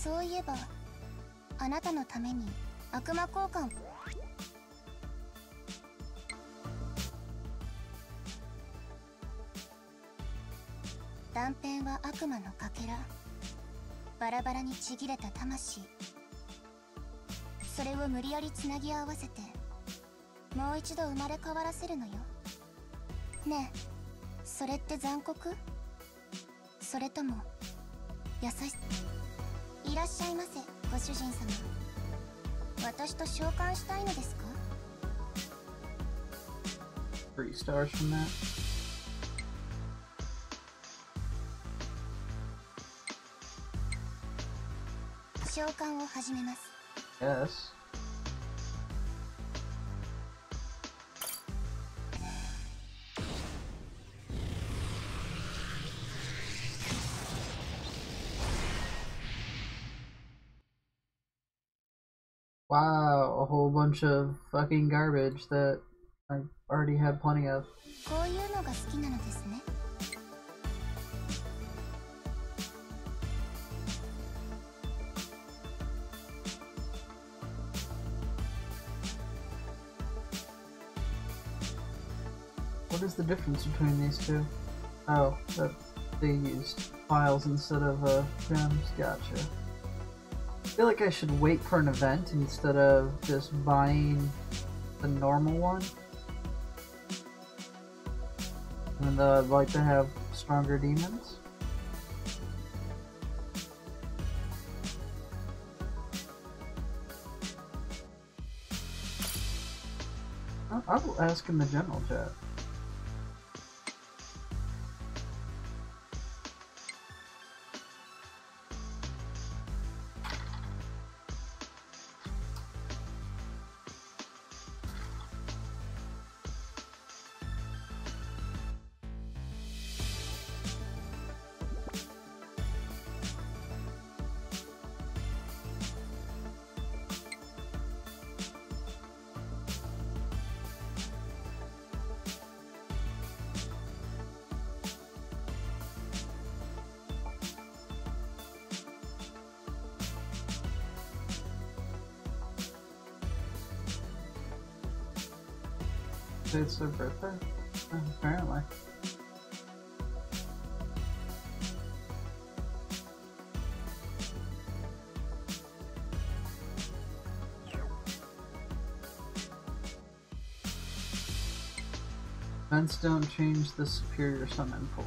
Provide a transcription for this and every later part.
そういえば、あなたのために悪魔交換。断片は悪魔のかけら。バラバラにちぎれた魂。それを無理やりつなぎ合わせて、もう一度生まれ変わらせるのよ。ねえ、それって残酷？それとも優しさ？いらっしゃいませ、ご主人様。私と召喚したいのですか ？3 stars from that. 召喚を始めます。 Yes. Wow, a whole bunch of fucking garbage that I already had plenty of. こういうのが好きなのですね。 What is the difference between these two? Oh, that they used files instead of gems. Gotcha. I feel like I should wait for an event instead of just buying the normal one. Even though I'd like to have stronger demons. I will ask in the general chat. It's their birthday? Apparently. Events don't change the superior summon pool.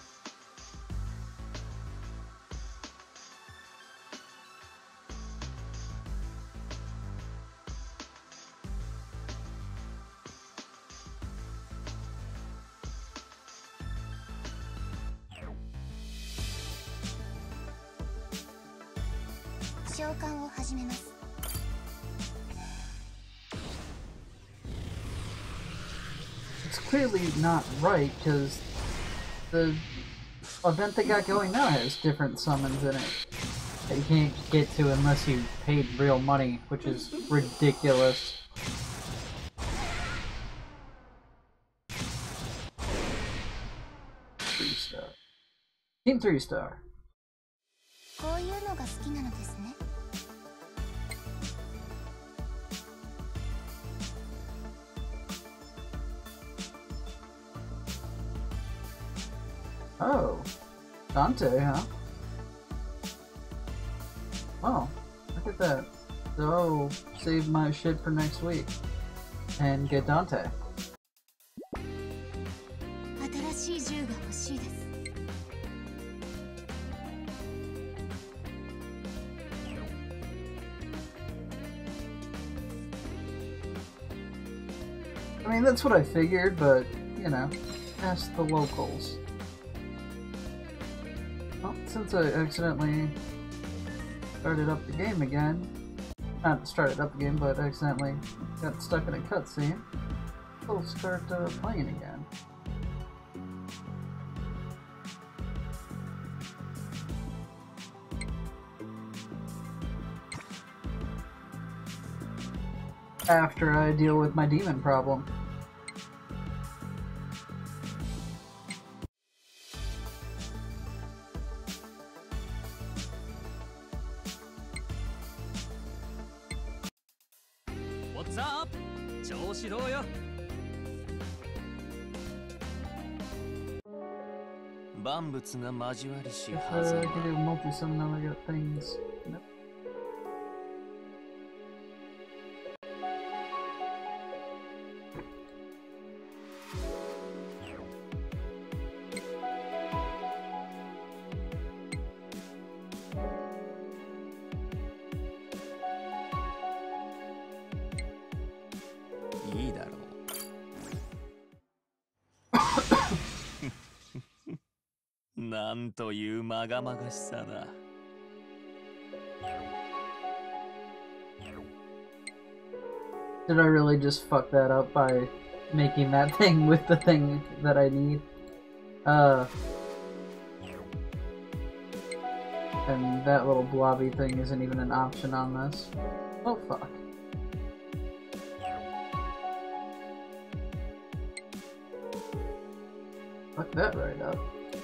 It's clearly not right, because the event they got going now has different summons in it that you can't get to unless you paid real money, which is ridiculous. Team 3 star. Oh, Dante, huh? Oh, look at that. So, save my shit for next week and get Dante. I mean, that's what I figured, but, you know, ask the locals. Well, since I accidentally started up the game again, not started up the game, but accidentally got stuck in a cutscene, we'll start playing again. After I deal with my demon problem. さあ調子どうよ。万物が交わりし If はず I can do multi-summon, now I got things. Nope. Did I really just fuck that up by making that thing with the thing that I need? And that little blobby thing isn't even an option on this. Oh fuck. Fuck that right up.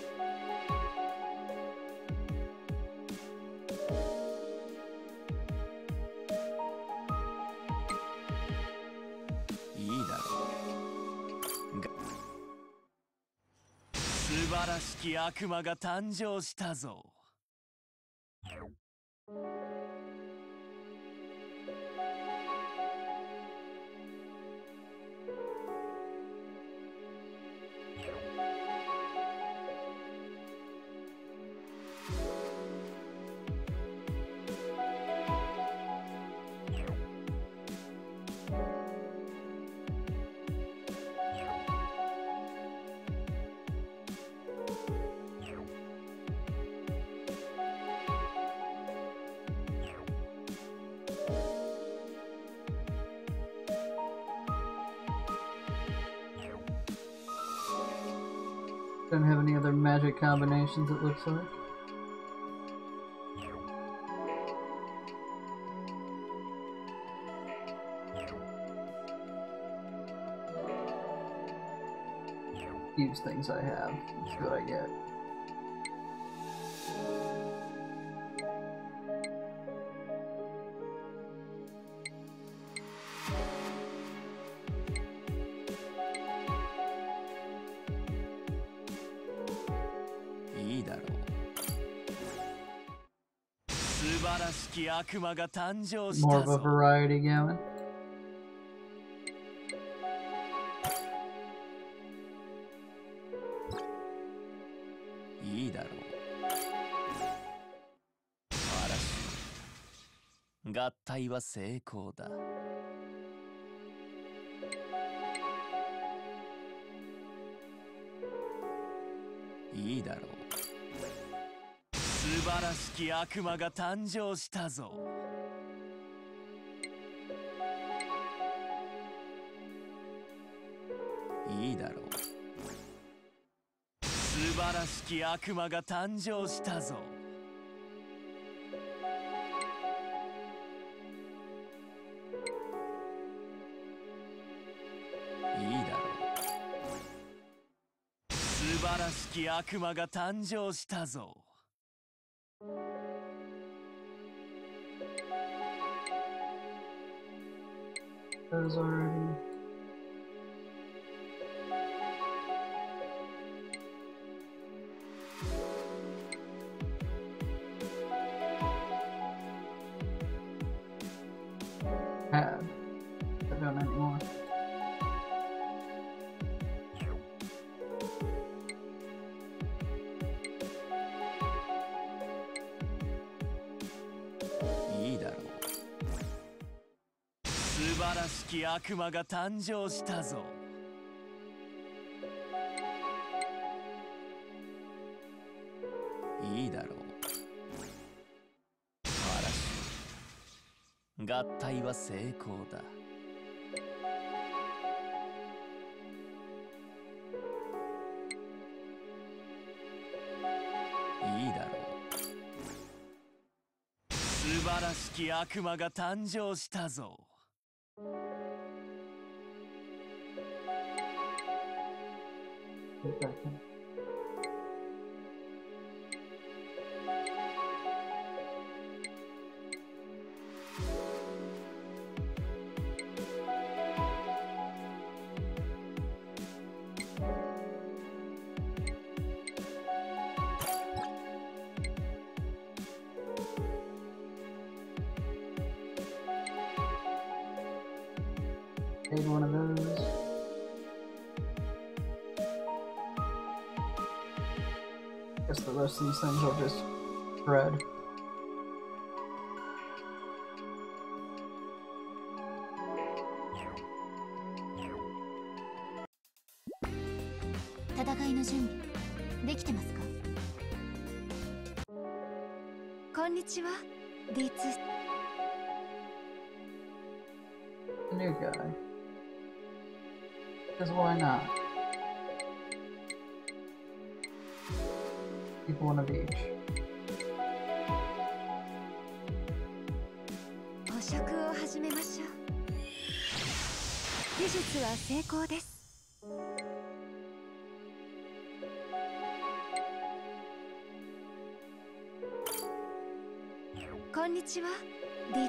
Don't have any other magic combinations, it looks like. Use things I have. That's what I get. More of a variety gamut. Those already. Had. I don't anymore. Made one of those. Guess the rest of these things will just shred. A new guy. Because why not? Keep one of each. 捕食を始めましょう。技術は成功です。こんにちは、D2。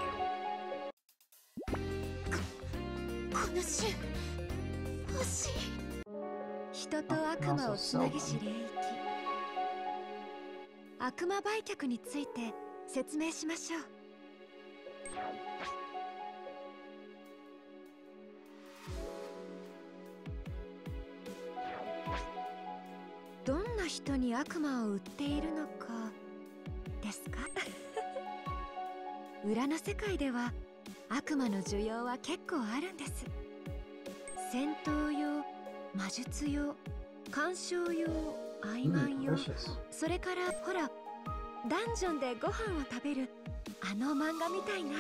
この瞬欲しい。人と悪魔をつなぎし霊域。悪魔売却について説明しましょう。どんな人に悪魔を売っているのかですか？裏の世界では悪魔の需要は結構あるんです。戦闘用、魔術用、鑑賞用、曖昧用、それからほらダンジョンでご飯を食べるあの漫画みたいな。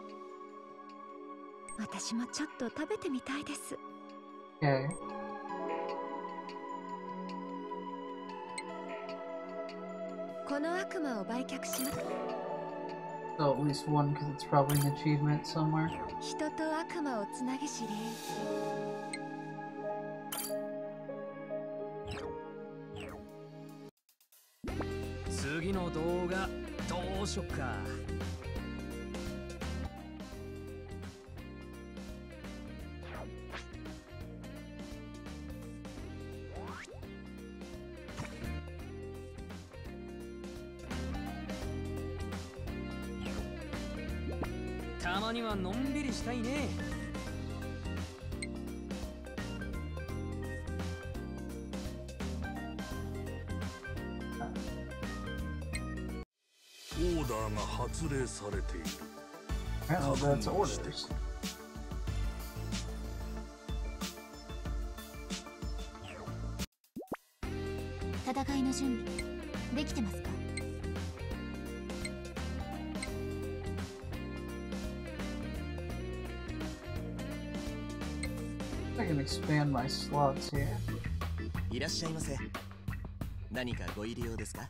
私もちょっと食べてみたいです。この悪魔を売却します。 So at least one, because it's probably an achievement somewhere. 人と悪魔をつなぎし霊域。次の動画どうしよっか。たまにはのんびりしたいね。 オーダーが発令されている。 Oh, that's orders. 戦いの準備できてますか ？I can expand my slots here. いらっしゃいませ。何かご入り用ですか？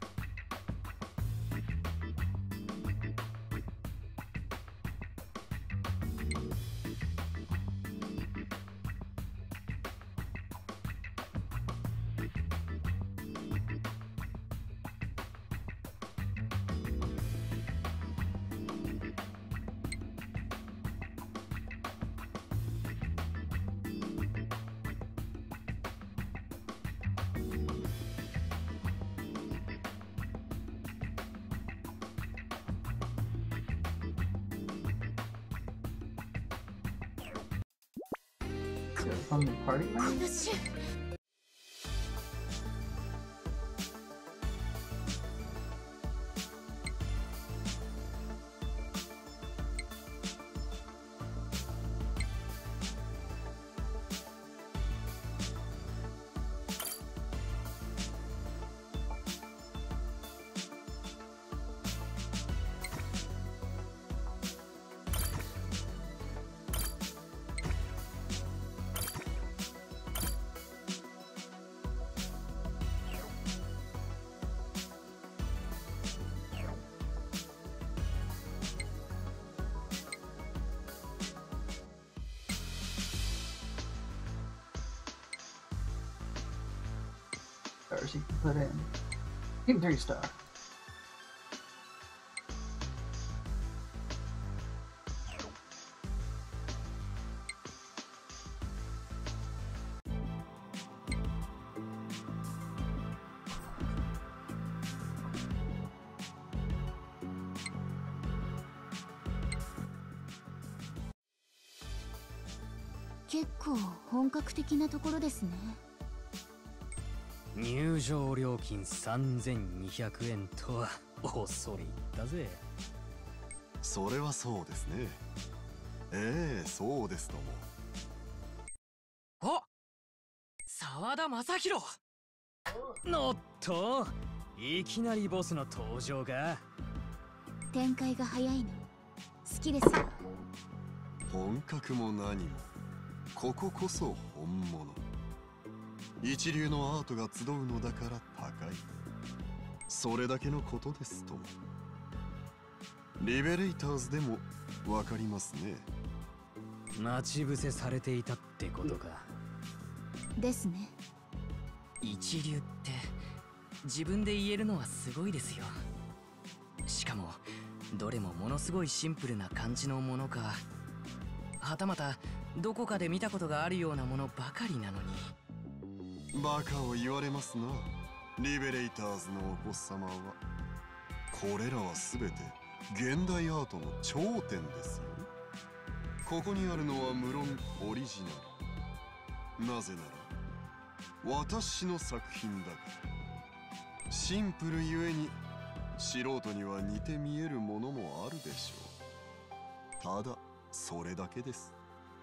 From the party man? Stars you can put in. Team 3-star. 結構本格的なところですね。 入場料金3200円とは恐れ入ったぜ。 それはそうですね。ええ、そうですとも。 お、沢田正宏。おっと、いきなりボスの登場が。 展開が早いの好きですよ。 本格も何も、こここそ本物。一流のアートが集うのだから高い。それだけのことですとも。リベレーターズでもわかりますね。 待ち伏せされていたってことか。 ですね。 一流って自分で言えるのはすごいですよ。しかもどれもものすごいシンプルな感じのものか、はたまたどこかで見たことがあるようなものばかりなのに。 バカを言われますな、リベレーターズのお子様は。これらは全て現代アートの頂点ですよ。ここにあるのは無論オリジナル。なぜなら私の作品だから。シンプルゆえに素人には似て見えるものもあるでしょう。ただそれだけです。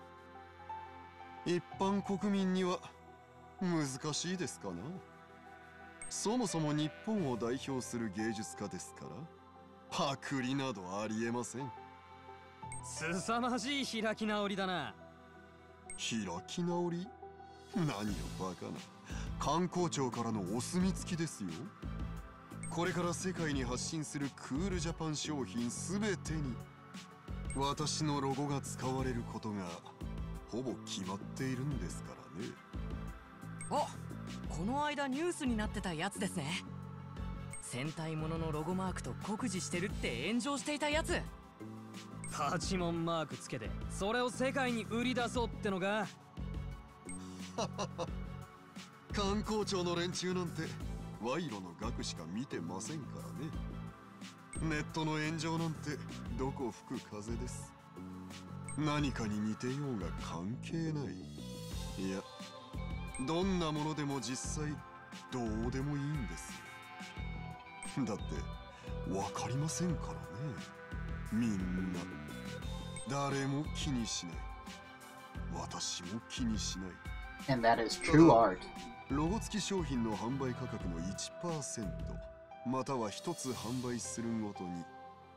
一般国民には難しいですかな。そもそも日本を代表する芸術家ですから、パクリなどありえません。 凄まじい開き直りだな。 開き直り？何よバカな。観光庁からのお墨付きですよ。これから世界に発信するクールジャパン商品すべてに私のロゴが使われることがほぼ決まっているんですからね。 お、この間ニュースになってたやつですね。戦隊もののロゴマークと酷似してるって炎上していたやつ。 パチモンマークつけてそれを世界に売り出そうってのか。 観光庁の連中なんて賄賂の額しか見てませんからね。ネットの炎上なんてどこ吹く風です。何かに似てようが関係ない。いや、どんなものでも実際どうでもいいんですよ。だってわかりませんからね。みんな誰も気にしない。私も気にしない。 And that is true art. ロゴ付き商品の販売価格の 1% または1つ販売するごとに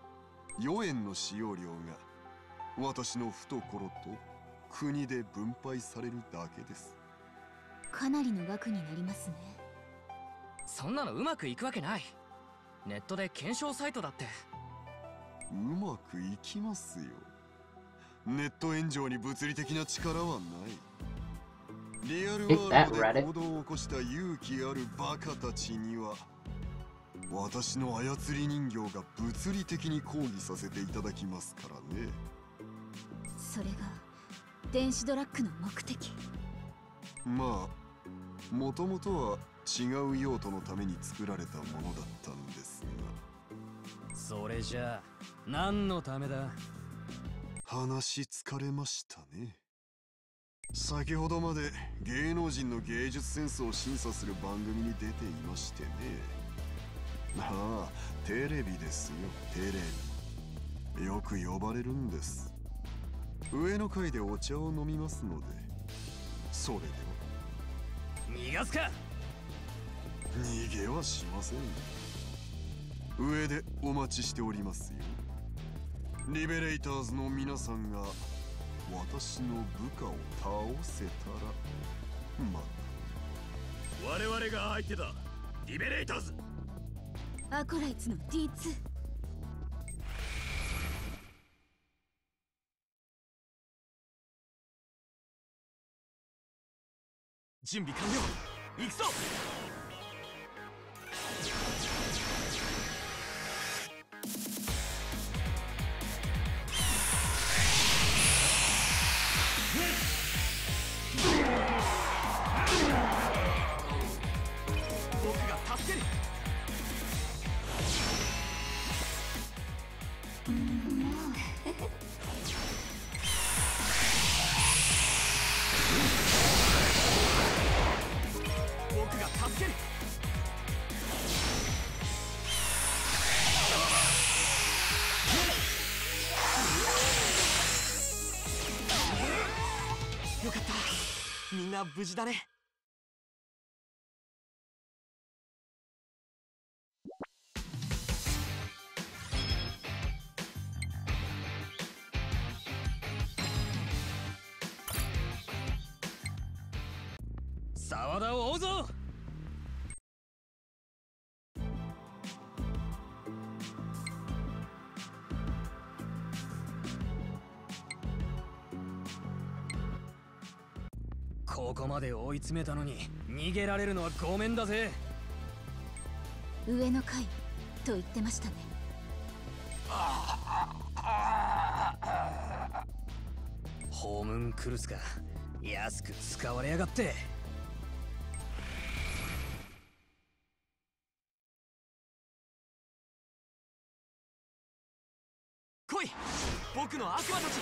4円の使用料が私の懐と国で分配されるだけです。 かなりの額になりますね。 そんなのうまくいくわけない。ネットで検証サイトだって。 うまくいきますよ。ネット炎上に物理的な力はない。リアルワールドで行動を起こした勇気あるバカたちには私の操り人形が物理的に抗議させていただきますからね。 それが電子ドラッグの目的。 まあもともとは違う用途のために作られたものだったんですが。 それじゃあ何のためだ。 話疲れましたね。先ほどまで芸能人の芸術センスを審査する番組に出ていましてね。ああ、テレビですよ、テレビ。よく呼ばれるんです。上の階でお茶を飲みますので。それでは。 逃がすか。 逃げはしません。上でお待ちしておりますよ。リベレーターズの皆さんが私の部下を倒せたらまた。 我々が相手だ、リベレーターズ。 アコライツの D2。 準備完了。行くぞ。僕が助ける。 な無事だね。 沢田を追うぞ。ここまで追い詰めたのに逃げられるのはごめんだぜ。 上の階と言ってましたね。 ホームンクルスか、安く使われやがって。 来い、僕の悪魔たち。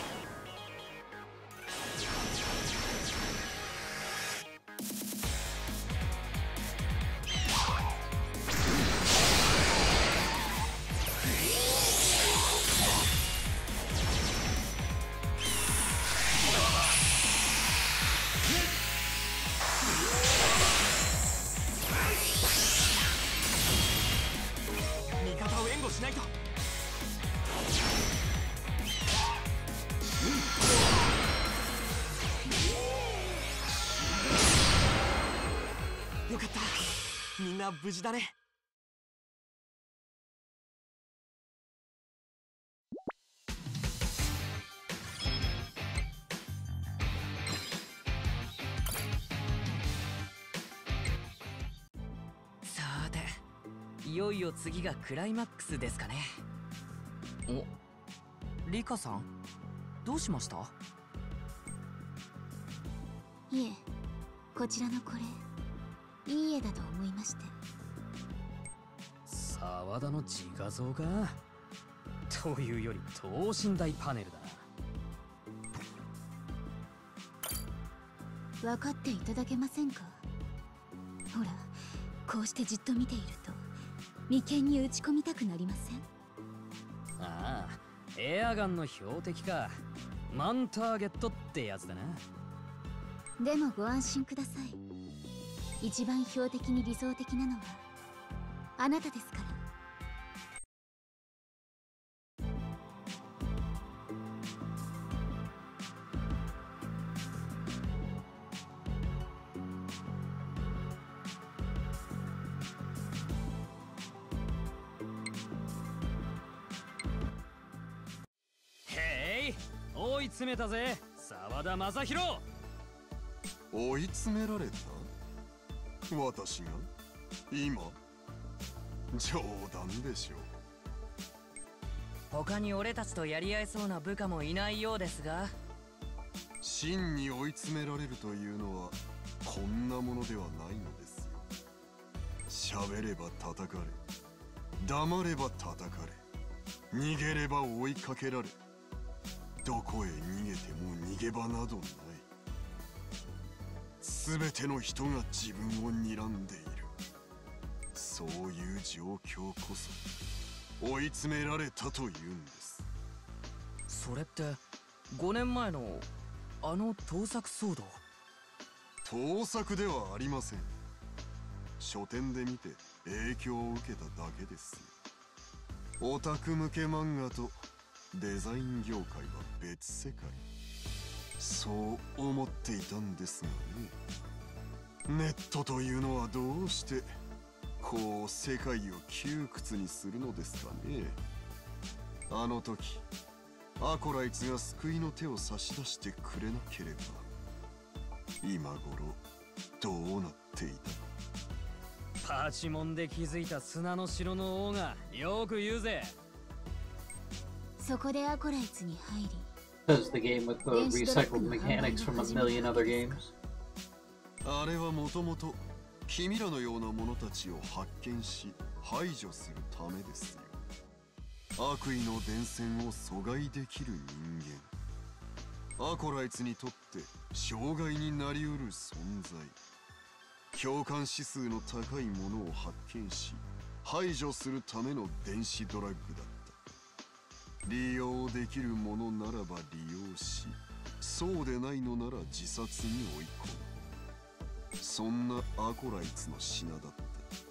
味方を援護しないと。よかった、みんな無事だね。 さーて、いよいよ次がクライマックスですかね。お、リカさんどうしました？ いえ、こちらのこれいい絵だと思いまして。 沢田の自画像かというより等身大パネルだな。 分かっていただけませんか？ほら、こうしてじっと見ていると眉間に打ち込みたくなりません？ ああ、エアガンの標的か。マンターゲットってやつだな。 でもご安心ください。一番標的に理想的なのはあなたですから。 へい、追い詰めたぜ沢田正宏。 追い詰められた？私が今？冗談でしょう。 他に俺たちとやり合えそうな部下もいないようですが。 真に追い詰められるというのはこんなものではないのですよ。喋れば叩かれ、黙れば叩かれ、逃げれば追いかけられ、どこへ逃げても逃げ場などない。全ての人が自分を睨んでいる。そういう状況こそ追い詰められたというんです。 それって5年前のあの盗作騒動？ 盗作ではありません。書店で見て影響を受けただけですよ。オタク向け漫画とデザイン業界は別世界、そう思っていたんですがね。ネットというのはどうしてこう世界を窮屈にするのですかね。あの時アコライツが救いの手を差し出してくれなければ今頃どうなっていたか。 パチモンで築いた砂の城の王がよく言うぜ。 そこでアコライツに入り、 Does the game with the recycled mechanics from a million other games? あれはもともと君らのような者たちを発見し排除するためですよ。悪意の伝染を阻害できる人間、アコライツにとって障害になりうる存在、共感指数の高いものを発見し排除するための電子ドラッグだった。利用できるものならば利用し、そうでないのなら自殺に追い込む。 そんなアコライツの品だった。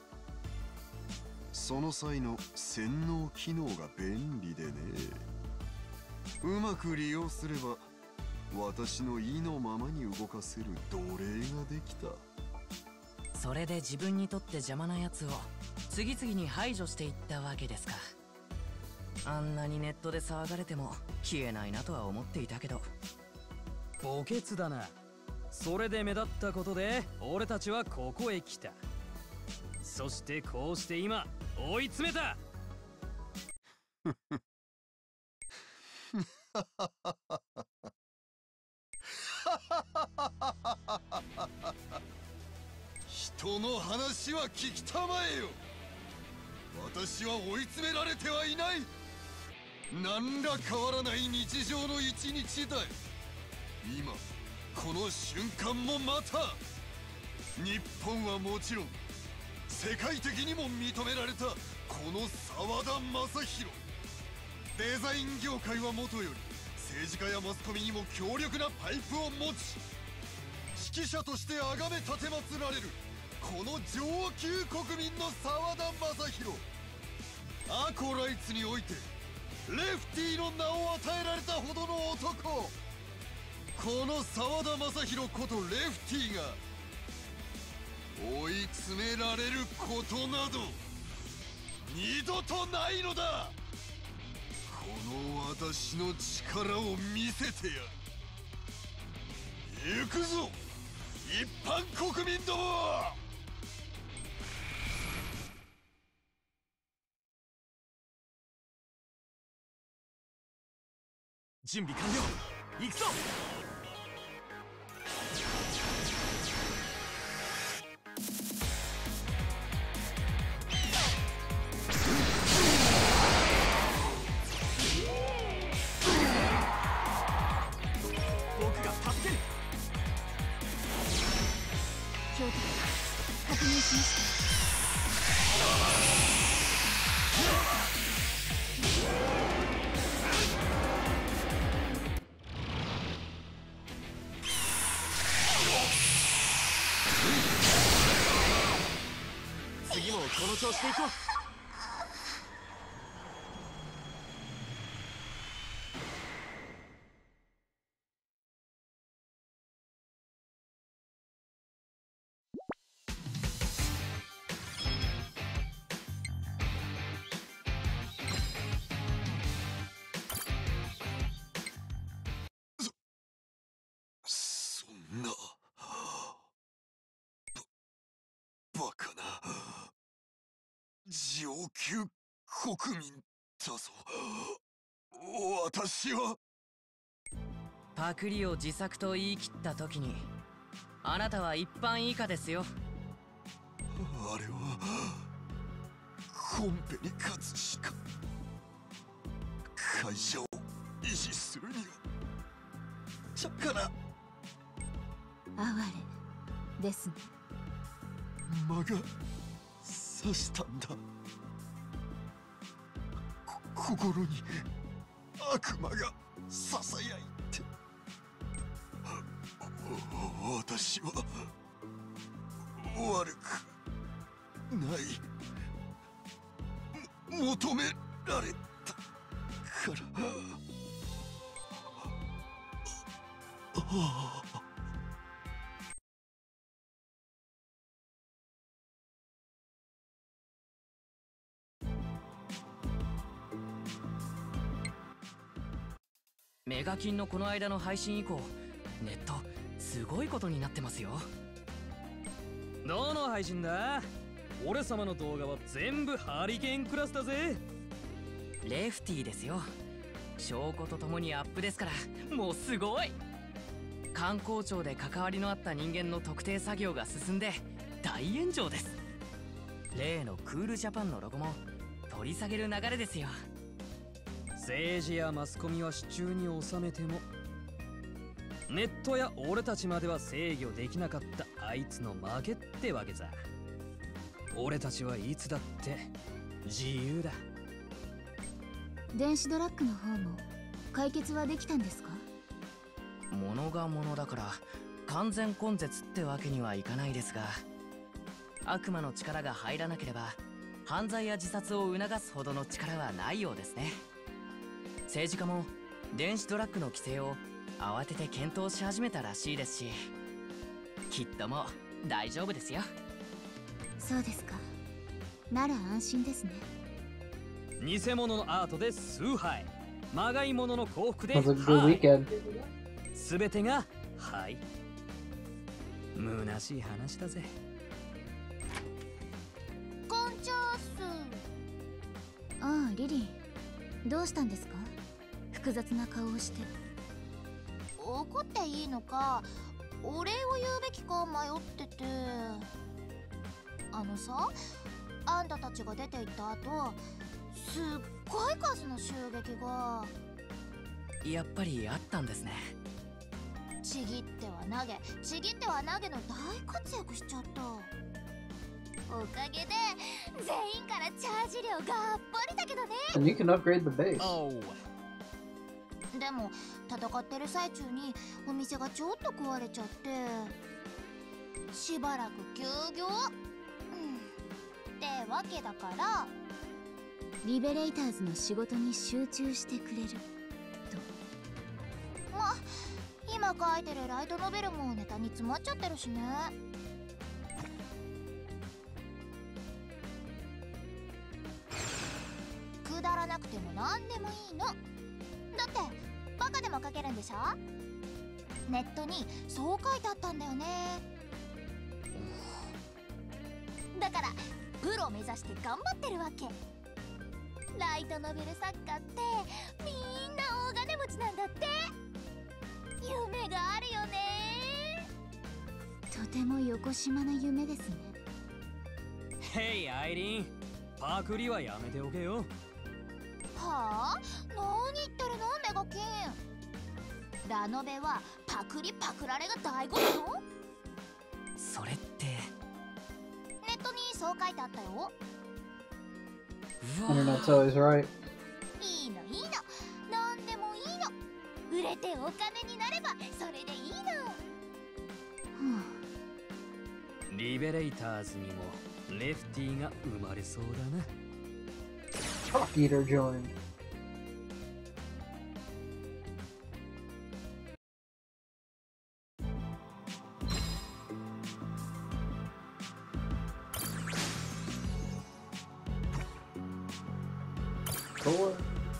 その際の洗脳機能が便利でね、うまく利用すれば私の意のままに動かせる奴隷ができた。 それで自分にとって邪魔なやつを次々に排除していったわけですか。あんなにネットで騒がれても消えないなとは思っていたけど。 墓穴だな。それで目立ったことで俺たちはここへ来た。そしてこうして今追い詰めた。 人の話は聞きたまえよ。私は追い詰められてはいない。何ら変わらない日常の一日だよ。今この瞬間もまた日本はもちろん世界的にも認められたこの沢田正宏。デザイン業界はもとより政治家やマスコミにも強力なパイプを持ち、指揮者として崇め立てまつられるこの上級国民の沢田正宏。アコライツにおいてレフティーの名を与えられたほどの男。この沢田正宏ことレフティーが追い詰められることなど二度とないのだ。この私の力を見せてやる。行くぞ一般国民ども。 準備完了。行くぞ。僕が助ける。 標的確認しました。 次もこの調子でいこう。 そんなバカな上級国民だぞ。私はパクリを自作と言い切った時にあなたは一般以下ですよ。 あれはコンペに勝つしか会社を維持するにはちゃかな。 哀れですね。 間が刺したんだ。心に悪魔がささやいて。私は悪くない。求められたから。 メガキンのこの間の配信以降、ネットすごいことになってますよ。 どの配信だ？俺様の動画は全部ハリケーンクラスだぜ。 レフティーですよ。証拠とともにアップですから、もうすごい。観光庁で関わりのあった人間の特定作業が進んで大炎上です。例のクールジャパンのロゴも取り下げる流れですよ。 政治やマスコミは手中に収めてもネットや俺たちまでは制御できなかったあいつの負けってわけさ。俺たちはいつだって自由だ。 電子ドラッグの方も解決はできたんですか？ 物が物だから完全根絶ってわけにはいかないですが、悪魔の力が入らなければ犯罪や自殺を促すほどの力はないようですね。政治家も電子ドラッグの規制を慌てて検討し始めたらしいですし、きっともう大丈夫ですよ。 そうですか。なら安心ですね。 偽物のアートで崇拝、まがいものの幸福で Sounds like a good はい、 weekend. すべてがはい。虚しい話だぜ。 こんちゃーす。ああ、リリー、どうしたんですか？複雑な顔をして。怒っていいのかお礼を言うべきか迷ってて。あのさ、あんたたちが出て行った後、すっごい数の襲撃が。 やっぱりあったんですね。 ちぎっては投げ、ちぎっては投げの大活躍しちゃった。おかげで全員からチャージ料がっぽりだけどね。 And you can upgrade the base. おう。 でも戦ってる最中にお店がちょっと壊れちゃってしばらく休業、ってわけだからリベレイターズの仕事に集中してくれると。ま、今書いてるライトノベルもネタに詰まっちゃってるしね。くだらなくても何でもいいの。だってバカでも書けるんでしょ。ネットにそう書いてあったんだよね。だからプロ目指して頑張ってるわけ。ライトノベル作家ってみんな大金持ちなんだって。夢があるよね。とてもよこしまな夢ですね。 ヘイアイリン、パクリはやめておけよ。 はあ、何言ってるのメガキン。ラノベはパクリパクられが醍醐味よ。 それってネットにそう書いてあったよ。 Internet's always right. いいのいいの、何でもいいの。売れてお金になればそれでいいの。 リベレイターズにもレフティが生まれそうだな。 Chalk Eater joined. Four.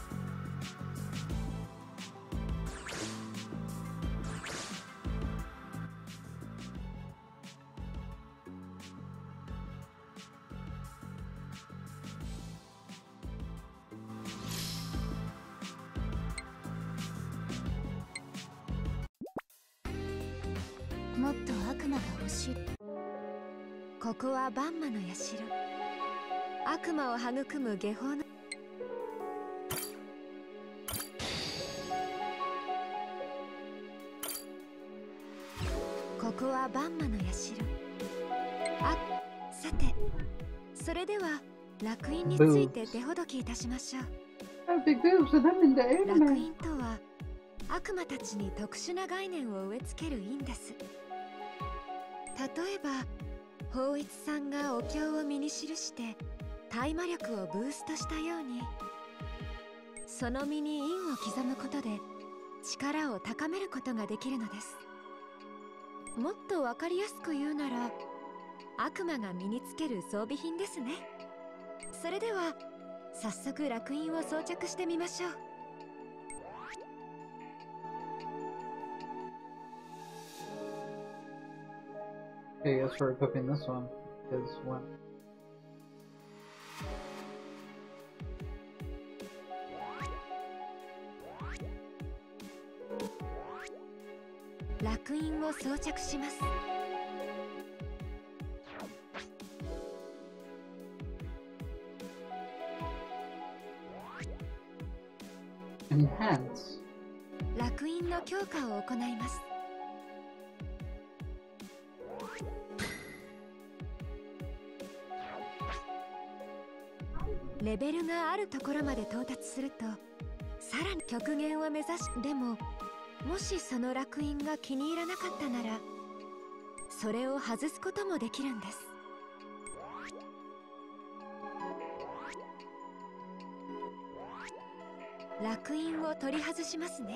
もっと悪魔が欲しい。 ここはバンマの社。悪魔を育む下法のここはバンマの社。さて、それでは楽園について手ほどきいたしましょう。 Have big boobs and I'm in the 楽 anime. 園とは悪魔たちに特殊な概念を植え付ける因です。例えば法一さんがお経を身に記して大魔力をブーストしたように、その身に因を刻むことで力を高めることができるのです。もっとわかりやすく言うなら悪魔が身につける装備品ですね。それでは早速楽印を装着してみましょう。 Okay, guess we're equipping this one. Because when. 楽印を装着します。 Enhance. 楽印の強化を行います。レベルがあるところまで到達するとさらに極限を目指し、でももしその楽印が気に入らなかったならそれを外すこともできるんです。烙印を取り外しますね。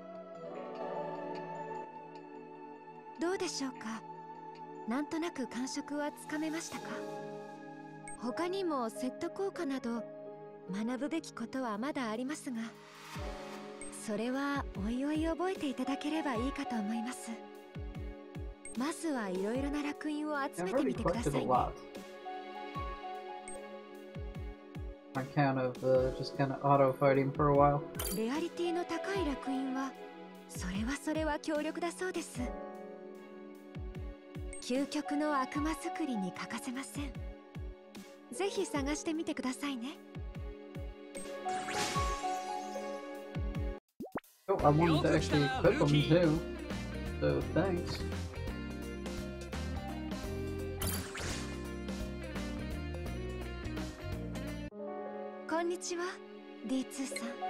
どうでしょうか。なんとなく感触はつかめましたか。他にもセット効果など学ぶべきことはまだありますが、それはおいおい覚えていただければいいかと思います。まずはいろいろな烙印を集めてみてくださいね。 On account of just kind of auto fighting for a while. レアリティの高い烙印はそれは強力だそうです。究極の悪魔作りに欠かせません。ぜひ探してみてくださいね。 Oh, I wanted to actually equip them too. So thanks. こんにちは、D2 さん。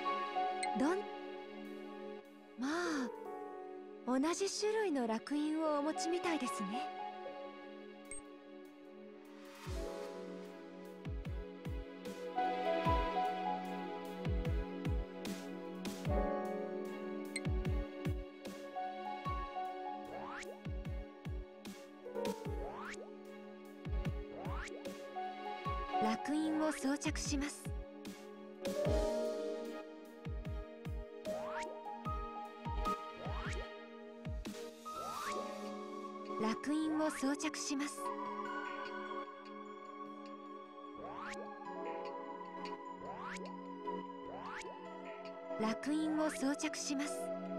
まあ、同じ種類の烙印をお持ちみたいですね。烙印を装着します。烙印を装着します。烙印を装着します。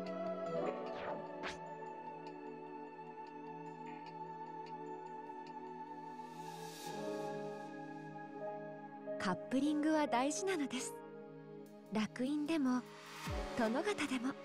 カップリングは大事なのです。烙印でも殿方でも。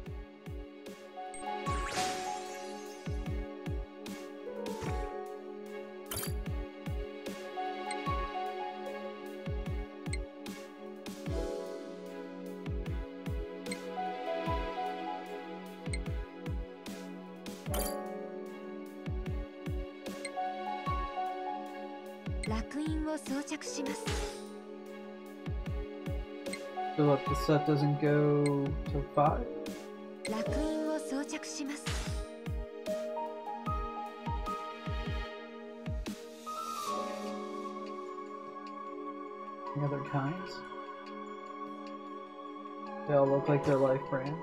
烙印を装着します。 So look, the set doesn't go to 5? 烙印を装着します。 Any other kinds? They all look like they're life brands.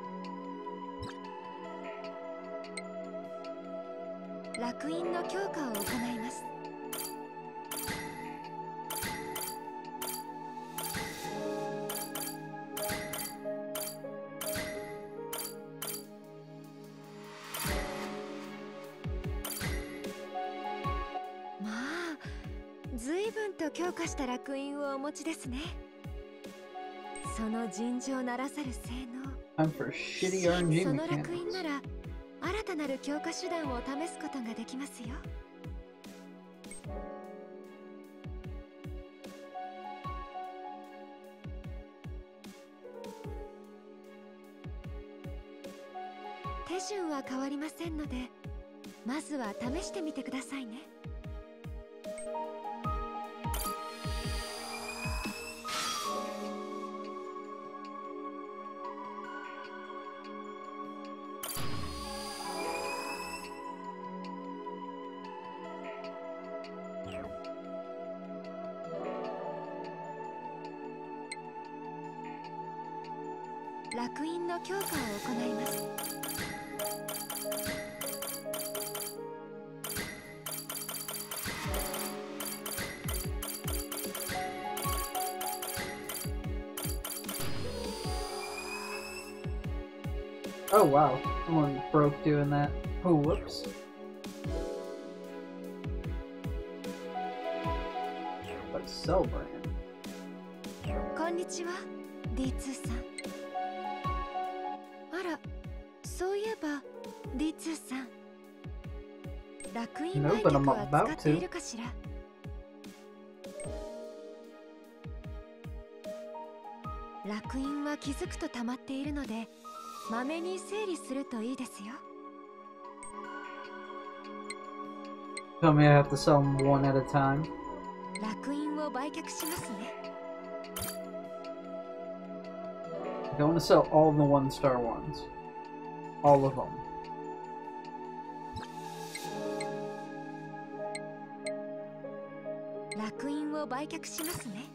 烙印の強化を行います。随分と強化した烙印をお持ちですね。その尋常ならざる性能。 Time for shitty RNG その烙 mechanics. 印なら新たなる強化手段を試すことができますよ。手順は変わりませんので、まずは試してみてくださいね。烙印の強化を行います。 Oh wow, someone broke doing that. Oh, whoops. But Cell brand. こんにちは、D2 さん。あら、そういえば D2 さん、烙印売却は使っているかしら。烙印は気づくと溜まっているので、まめに整理するといいですよ。 Tell me I have to sell them one at a time. 楽園を売却しますね。 I want to sell all the 1-star ones. All of them. 楽園を売却しますね。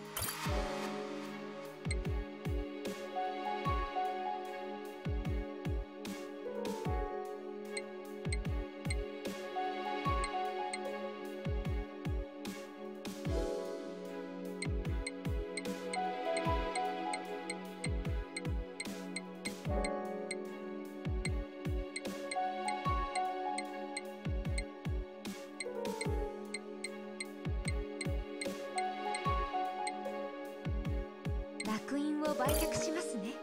楽園を売却しますね。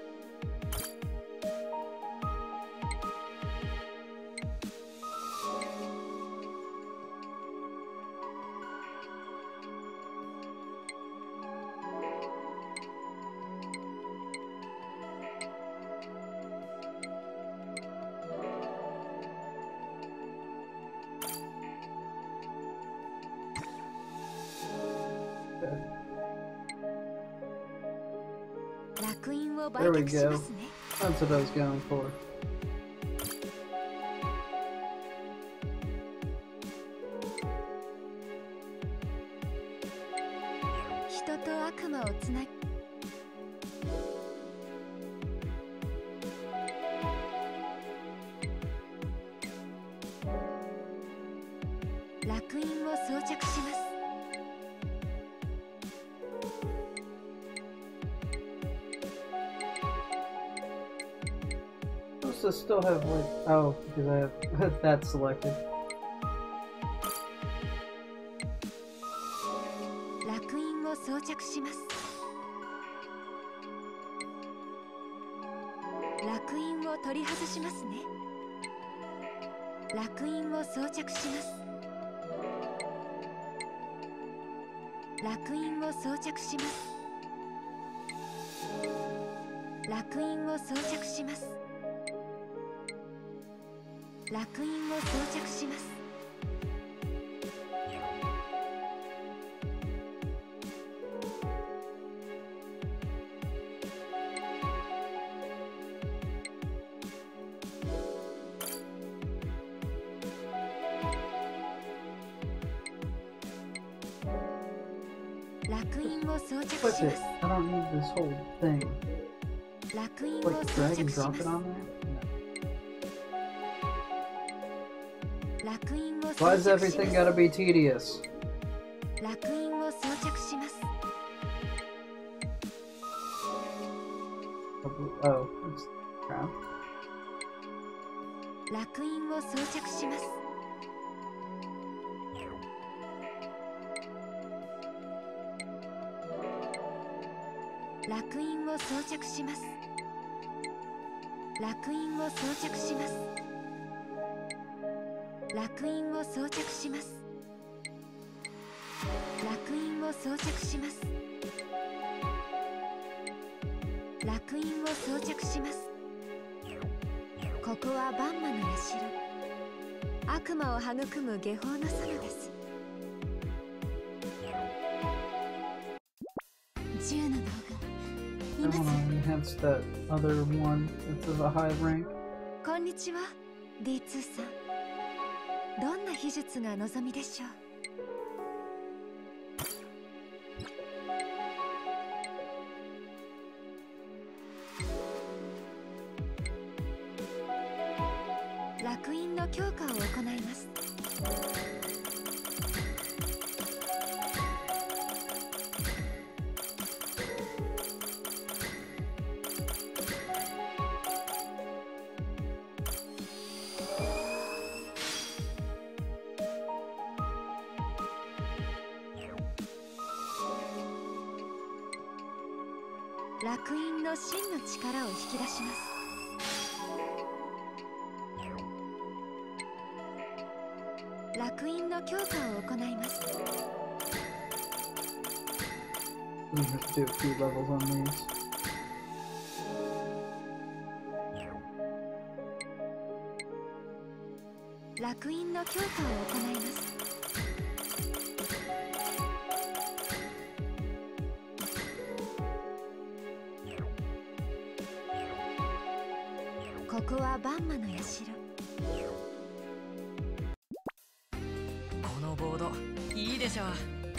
楽園を売 There we 却し go. ますね。 That's what I was going for. 人と悪魔をつなぎ、楽園を装着します。 Supposed to still have like oh because I have that selected. 楽園を装着します。楽園を取り外しますね。楽園を装着します。楽園を装着します。楽園を装着します。楽園を装着します。 楽園を装着し Flip ます。 it. I don't need this whole thing. 楽園を Like 装 drag 着 and しま drop す it。on there? 楽園を Why 装 does 着し everything ます。 gotta be tedious? 楽園を装着します。 Oh, it's crap. 楽園を装着します。楽園を装着します。楽園を装着します。楽園を装着します。楽園を装着します。楽園を装着します。ここはバンマの社。悪魔を育む下法の園です。銃の動画 I wanna enhance that other one that's of a high rank. こんにちは D2 さん。どんな秘術が望みでしょう。楽園の強化を行います。楽園の真の力を引き出します。楽園の強化を行います。 We have to do a few levels on these. 烙印の強化を行います。ここはバンマの社。 このボードいいでしょう。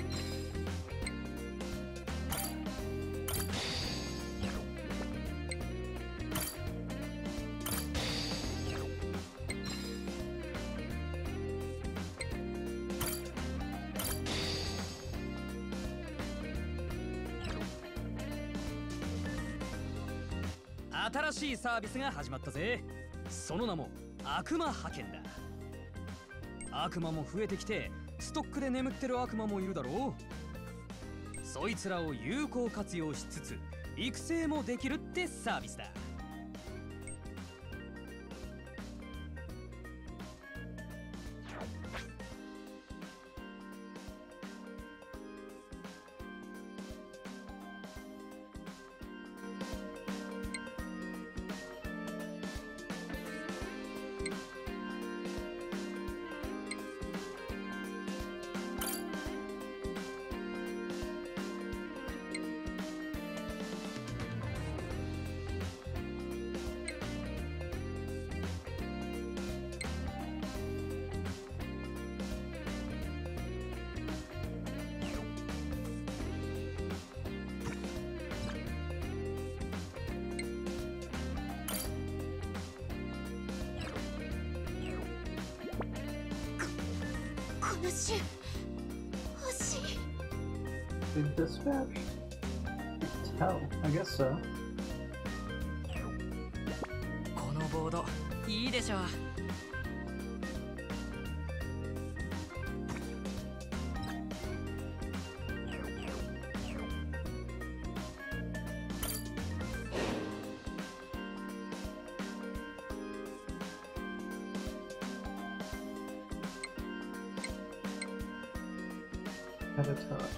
新しいサービスが始まったぜ。その名も悪魔派遣だ。悪魔も増えてきて、ストックで眠ってる悪魔もいるだろう。そいつらを有効活用しつつ育成もできるってサービスだ。 このシュ欲しい。 Been dispatched? Tell, I guess so. このボードいいでしょう。 At a touch.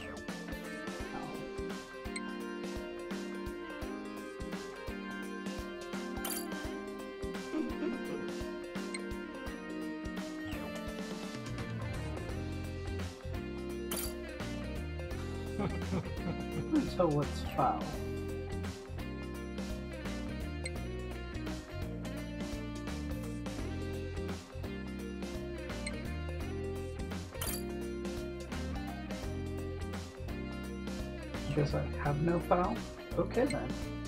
So what's foul? I guess I have no foul? Okay then.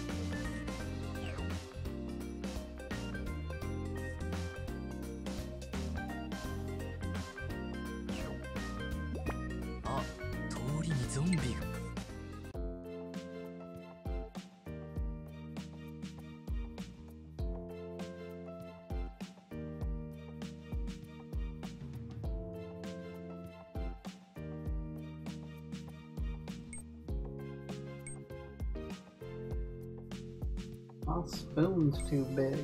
Ah, 通りにゾンビが。 My spoon's too big.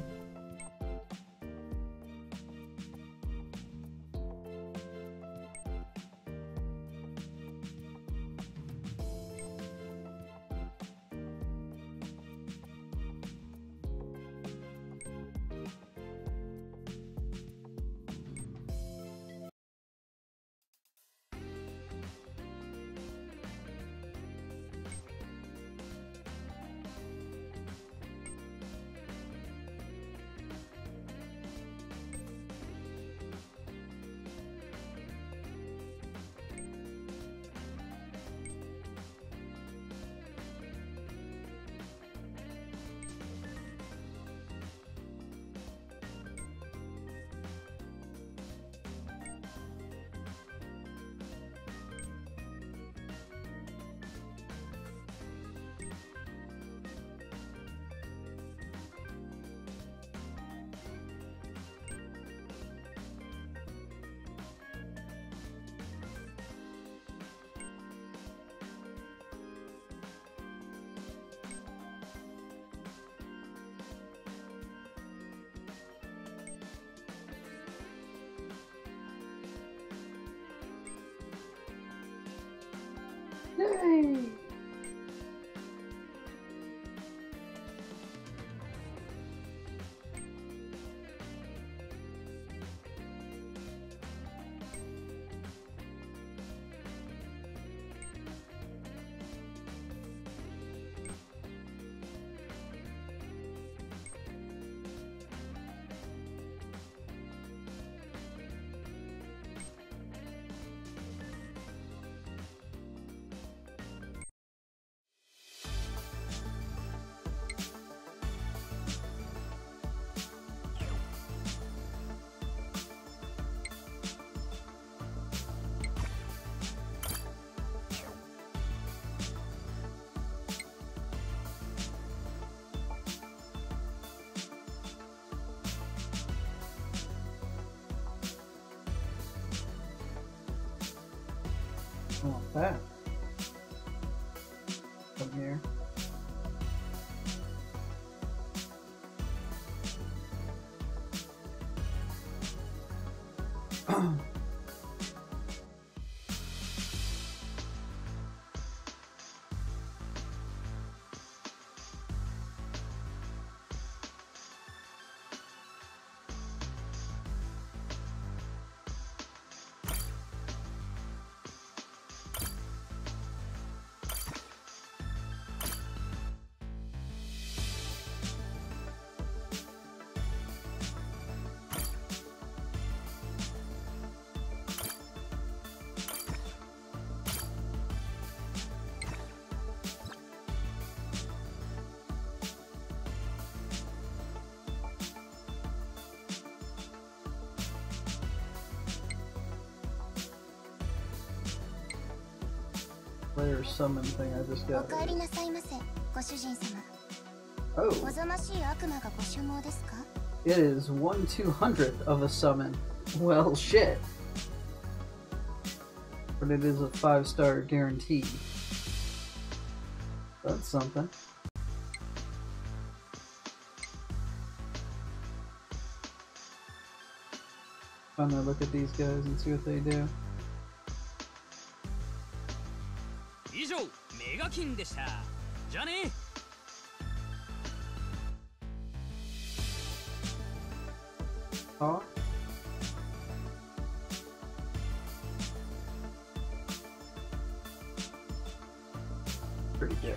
Yay! I want that. From here. Player summon thing I just お got. 帰りなさいませ、ご主人様。 Oh, おぞましい悪魔がご所望ですか？ it is 1/200th of a summon. Well, shit. But it is a 5-star guarantee. That's something. I'm gonna look at these guys and see what they do. 以上メガキンでした。じゃあね。 Oh. Pretty good.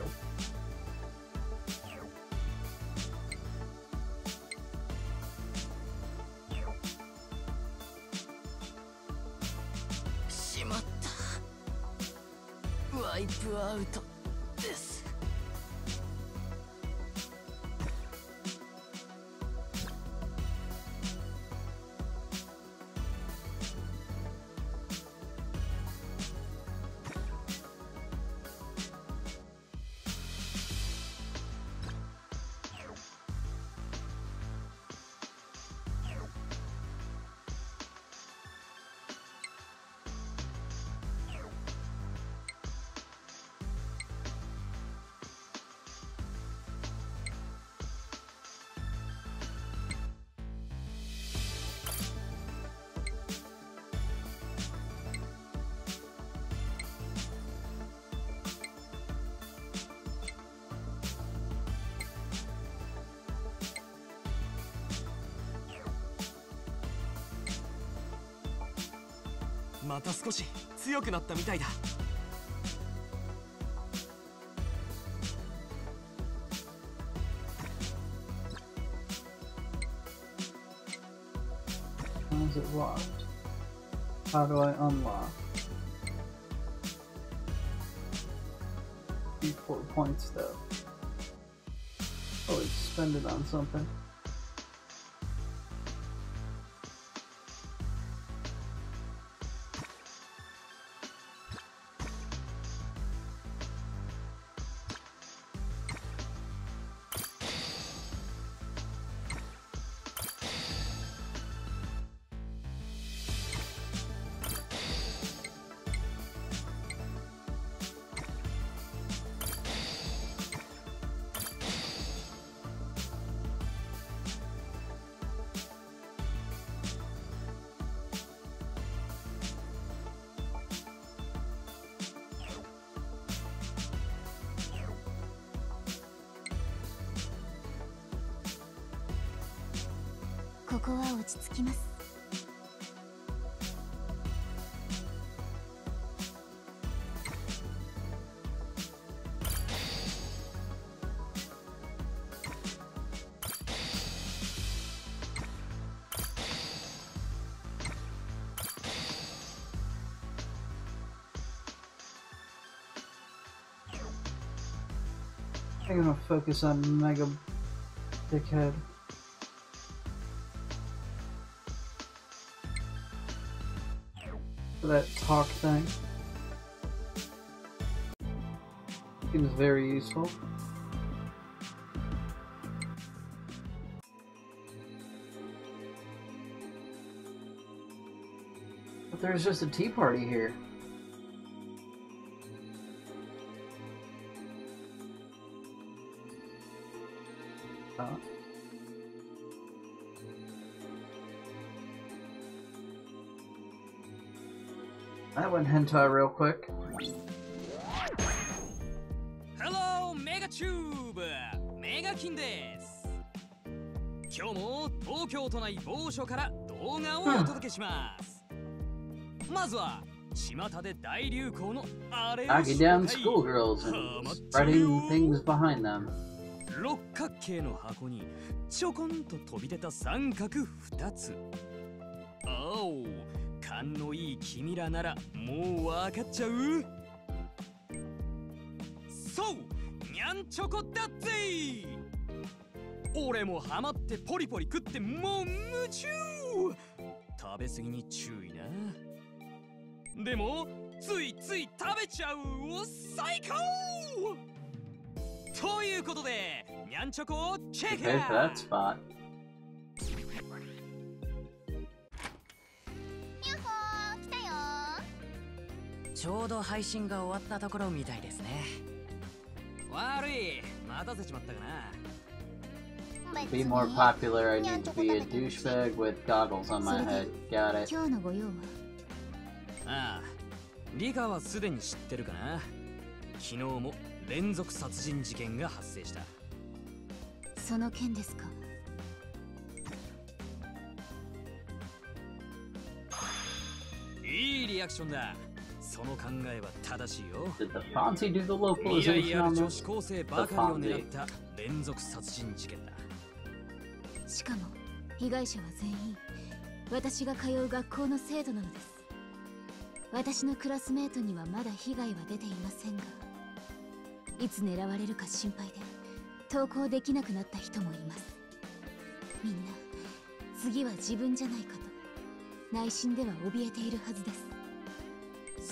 しまった。ワイプアウトです。 また少し強くなったみたいだ。 How is it locked? How do I unlock? 4 points though. Oh, it's spend it on something. .ここは落ち着きます。 I'm gonna focus on Mega Dickhead. For that talk thing. Seems very useful. But there's just a tea party here. That went hentai real quick. Hello, Megatube! Megakin です。今日も東京都内某所から動画をお届けします。まずは巷で大流行のあれを Knocking down schoolgirls and spreading things behind them. 六角形の箱にちょこんと飛び出た三角2つ。おお、勘のいい君らならもうわかっちゃう。そう、にゃんチョコだぜ。俺もハマってポリポリ食ってもう夢中。食べ過ぎに注意な。でもついつい食べちゃう。最高ということでにゃんチョコをチェック。 Okay, for that spot. ヤッホー、来たよ。 ちょうど配信が終わったところみたいですね。 悪い、待たせちまったかな。 To be more popular, I need to be a douchebag with goggles on my head. Got it. 今日のご用は？ ああ、リカはすでに知ってるかな。昨日も連続殺人事件が発生した。 その件ですか。 いいリアクションだ。その考えは正しいよ。 Did the Fonzie do the 未来 localization あ on る女 this? 子高生ばかりを狙った連続殺人事件だ。 しかも被害者は全員私が通う学校の生徒なのです。私のクラスメートにはまだ被害は出ていませんが、いつ狙われるか心配で登校できなくなった人もいます。みんな次は自分じゃないかと内心では怯えているはずです。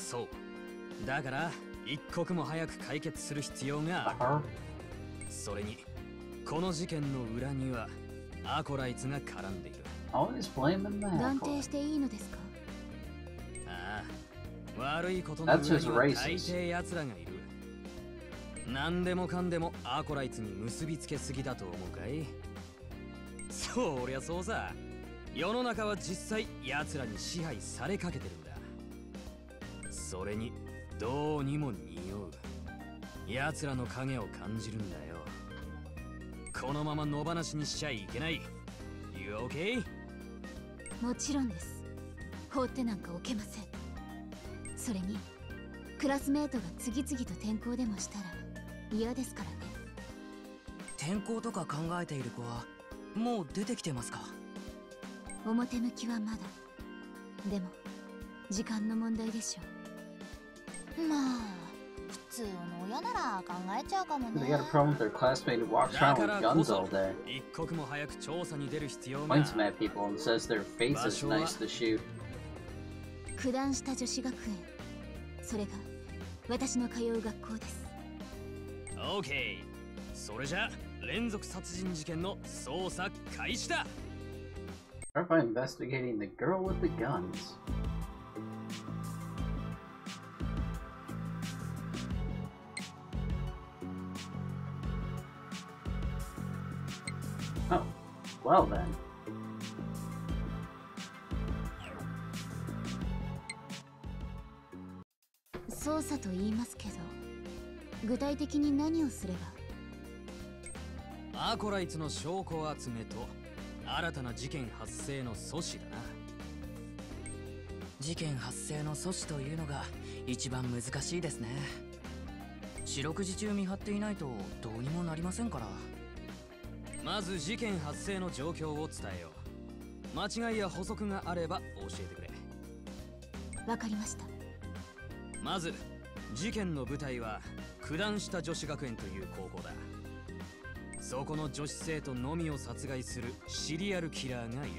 そうだから一刻も早く解決する必要がある。それにこの事件の裏にはアコライツが絡んでいる。 Always blaming 断 that. 定していいのですか？ ああ、悪いことの裏には That's just 大 racist. 抵奴らがいる。何でもかんでもアコライツに結びつけすぎだと思うかい？そりゃそうさ。世の中は実際奴らに支配されかけてるんだ。それにどうにも匂う。奴らの影を感じるんだよ。このまま野放しにしちゃいけない。You okay？ もちろんです。放ってなんか置けません。それにクラスメートが次々と転校でもしたら嫌ですからね。 転校とか考えている子はもう出てきてますか？ 表向きはまだ。でも時間の問題でしょう。 まあ普通の親なら考えちゃうかも They ね。 got a problem with their classmate who walks だ around か with らこ guns そ all day. 一刻も早く調査に出る必要が。 Points them at people and says their face is nice to shoot. 九段下女子学園、それが私の通う学校です。 OK。それじゃ連続殺人事件の捜査開始だ。 Start by investigating the girl with the guns. Oh, well then. 捜査と言いますけど、具体的に何をすれば？ アコライツの証拠集めと新たな事件発生の阻止だな。 事件発生の阻止というのが一番難しいですね。四六時中見張っていないとどうにもなりませんから。 まず事件発生の状況を伝えよう。間違いや補足があれば教えてくれ。 わかりました。 まず事件の舞台は九段下女子学園という高校だ。そこの女子生徒のみを殺害するシリアルキラーがいる。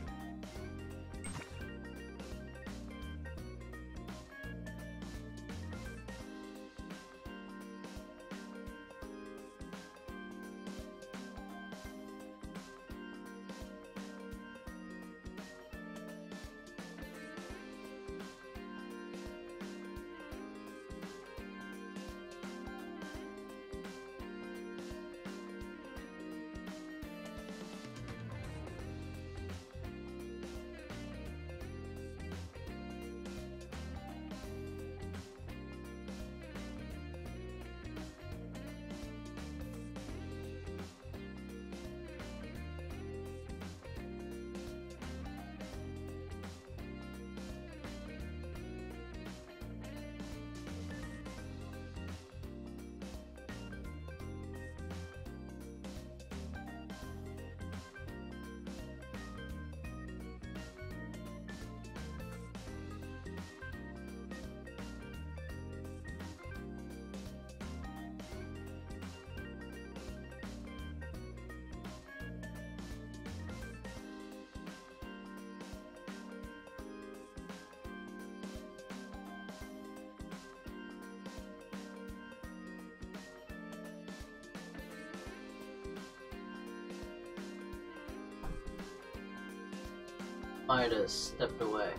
might have stepped away.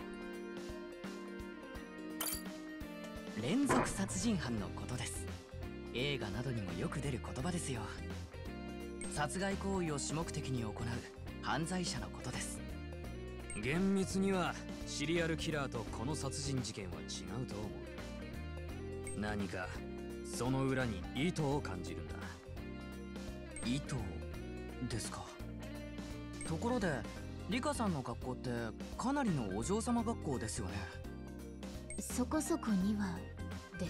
連続殺人犯のことです。映画などにもよく出る言葉ですよ。殺害行為を主目的に行う犯罪者のことです。 厳密にはシリアルキラーとこの殺人事件は違うと思う。何かその裏に意図を感じるんだ。 意図ですか。ところでリカさんの学校ってかなりのお嬢様学校ですよね。 そこそこにはです。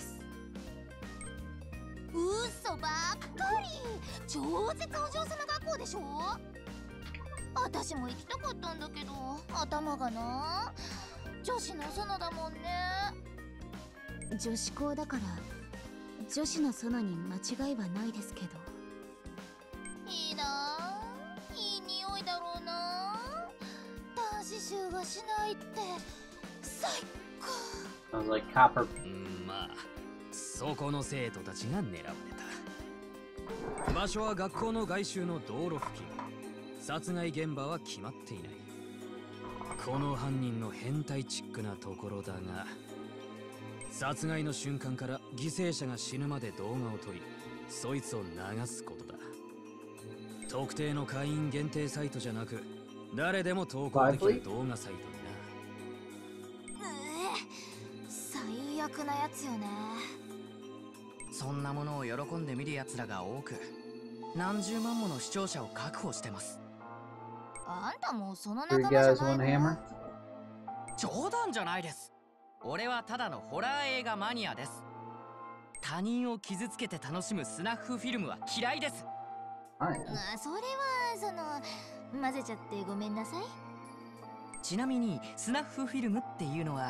嘘ばっかり。超絶お嬢様学校でしょ。私も行きたかったんだけど頭がな、女子の園だもんね。 女子校だから女子の園に間違いはないですけど。 いいなあ、いい匂いだろうな。男子臭がしないって最高。 Sounds like copper. まあそこの生徒たちが狙われた。場所は学校の外周の道路付近。殺害現場は決まっていない。この犯人の変態チックなところだが、殺害の瞬間から犠牲者が死ぬまで動画を撮り、そいつを流すことだ。特定の会員限定サイトじゃなく、誰でも投稿できる動画サイトにな。 最悪なやつよね。 そんなものを喜んで見る奴らが多く、何十万もの視聴者を確保してます。 あんたもその仲間じゃないの？ 冗談じゃないです。俺はただのホラー映画マニアです。他人を傷つけて楽しむスナッフフィルムは嫌いです。 それは混ぜちゃってごめんなさい。 ちなみにスナッフフィルムっていうのは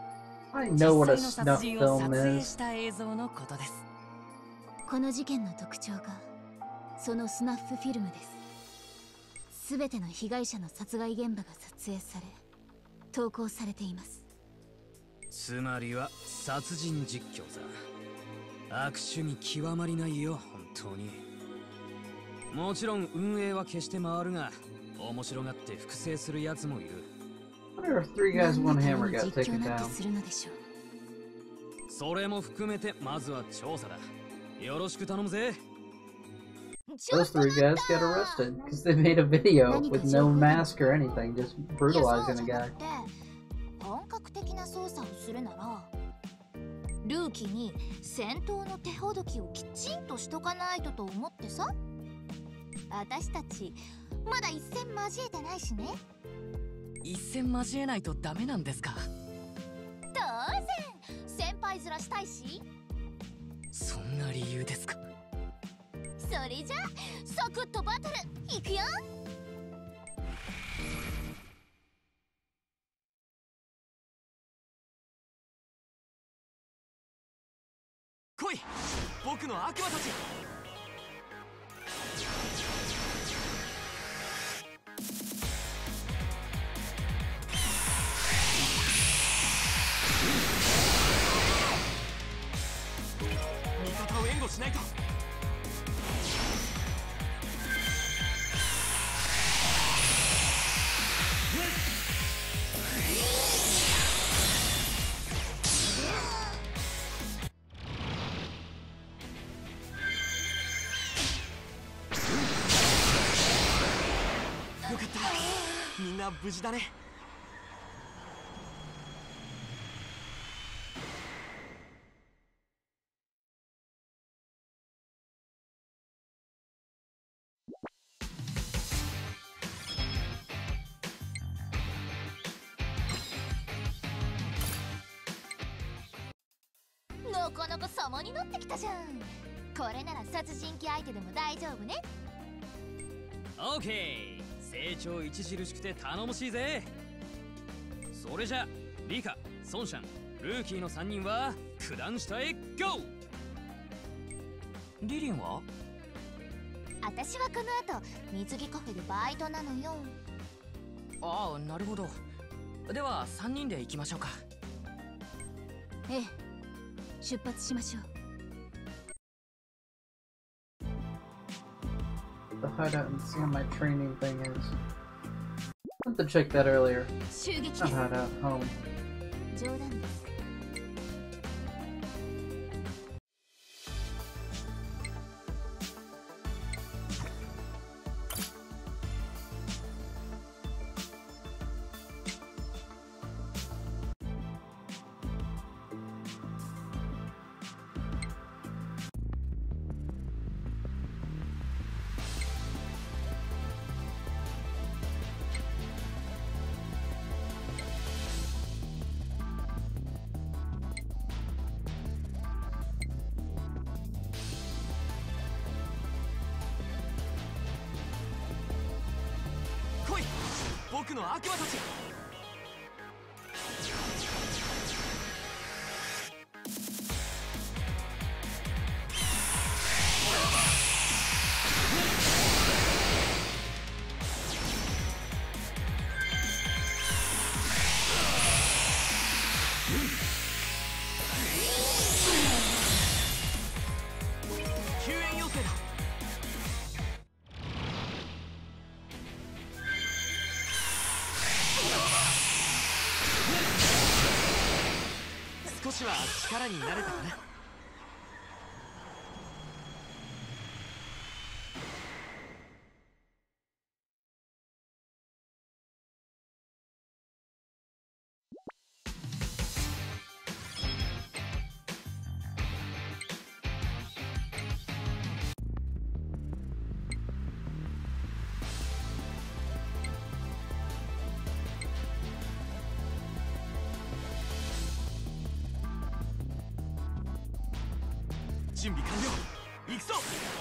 I 実 know what a 際の殺 snuff 人を撮 film 影 is. した映像のことです。 この事件の特徴がそのスナッフフィルムです。すべての被害者の殺害現場が撮影され投稿されています。 つまりは殺人実況さ。悪趣味極まりないよ、本当に。もちろん運営は決して回るが、面白がって複製するやつもいる。 What if three guys, one hammer got 実況 taken なんて down? するのでしょう。 それも含めてまずは調査だ。よろしく頼むぜ。 Those three guys got arrested because they made a video with no mask or anything, just brutalizing a guy. 本格的な捜査をするならルーキーに戦闘の手ほどきをきちんとしとかないとと思ってさ。私たちまだ一戦交えてないしね。 一戦交えないとダメなんですか？ 当然先輩面したいし。 そんな理由ですか？ それじゃサクッとバトルいくよ。 来い、僕の悪魔たち。味方を援護しないと。よかった、みんな無事だね。 なかなか様になってきたじゃん。これなら殺人鬼相手でも大丈夫ね。 オーケー、成長著しくて頼もしいぜ。それじゃリカ、ソンシャン、ルーキーの3人は九段下へゴー。 リリンは？ 私はこの後水着カフェでバイトなのよ。 ああ、なるほど。では3人で行きましょうか。 ええ、出発しましょう。 The hideout and see how my training thing is. meant to check that earlier. 襲撃です I had at home. 冗談です。 来い、僕の悪魔たち。救援要請だ。少しは力になれたかな。準備完了。行くぞ。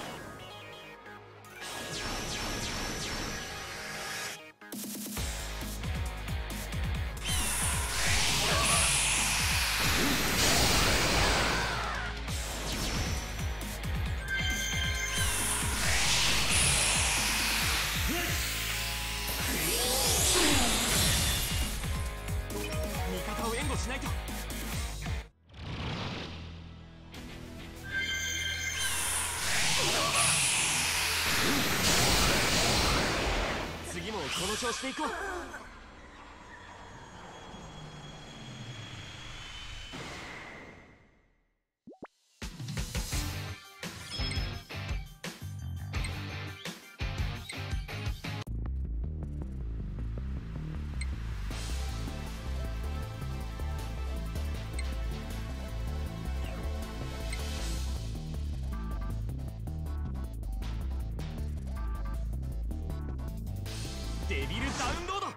味方を援護しないと。次もこの調子でいこう。デビルダウンロード。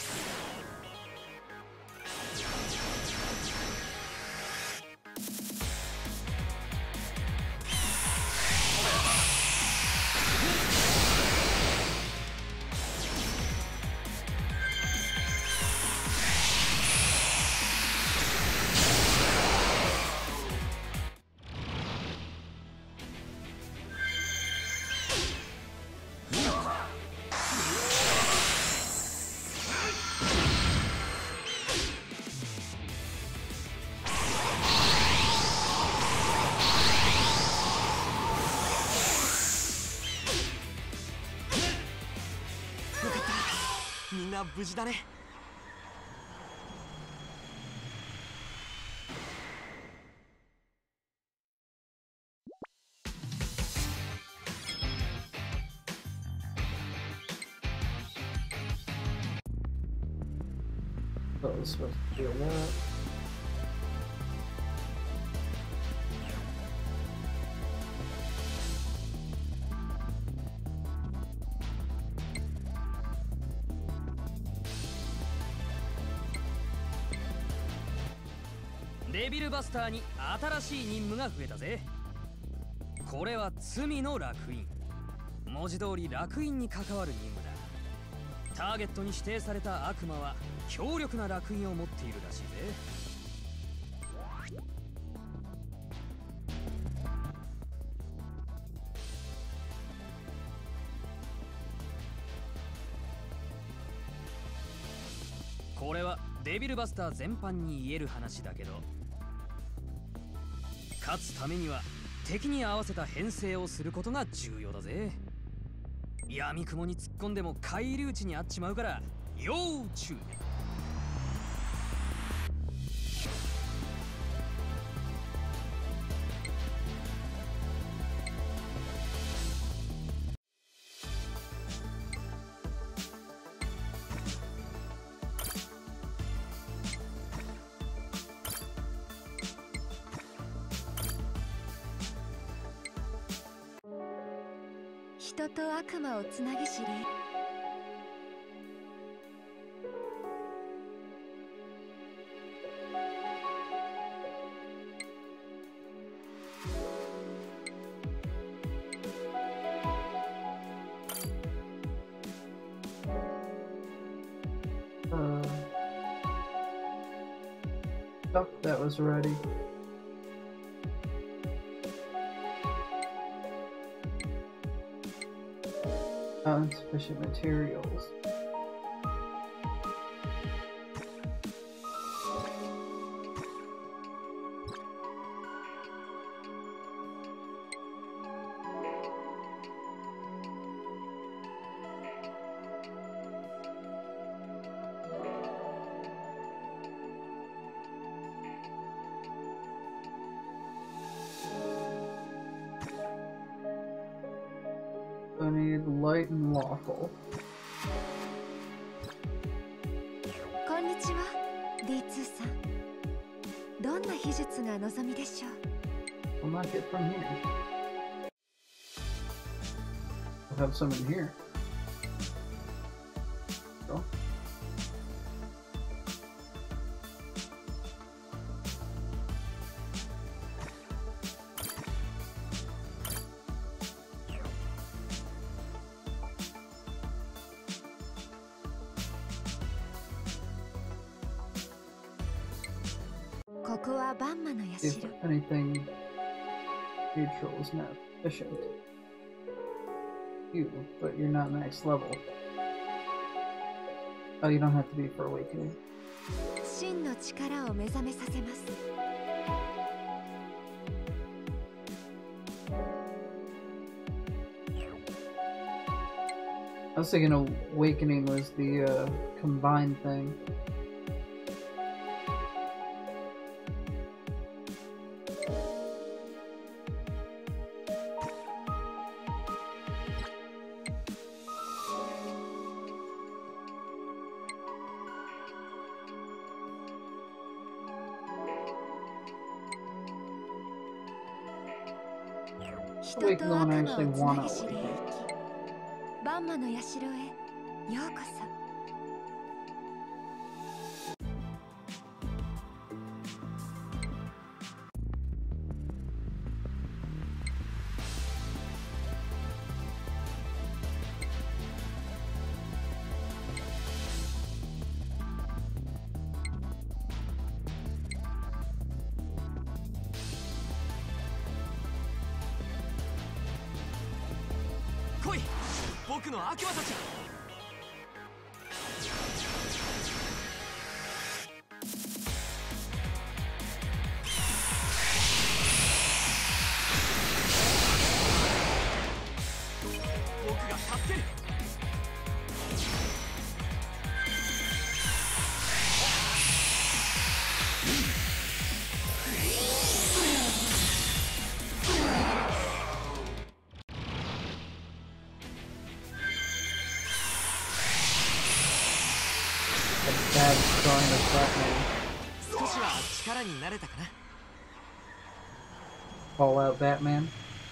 みんな無事だね。 Oh, I was supposed to do that. 「デビルバスターに新しい任務が増えたぜ。これは罪の烙印。文字通り烙印に関わる任務だ。ターゲットに指定された悪魔は強力な烙印を持っているらしいぜ。これはデビルバスター全般に言える話だけど、勝つためには敵に合わせた編成をすることが重要だぜ。闇雲に突っ込んでも返り討ちにあっちまうから要注意。 人と悪魔をつなぎ知り、 Oh, that was ready. Insufficient materials. I need light and lawful. こんにちは、D2 さん。どんな秘術が望みでしょう。 We'll not get from here. We'll have some in here. Go. If anything neutral is not efficient. You, but you're not max level. Oh, you don't have to be for awakening. Shin の力を目覚めさせます。 I was thinking awakening was the combined thing. Awaken the one I actually want to awaken. バンマの社へようこそ。 来い、僕の悪魔たち。僕が助ける。少しは力になれたかな。 All out Batman.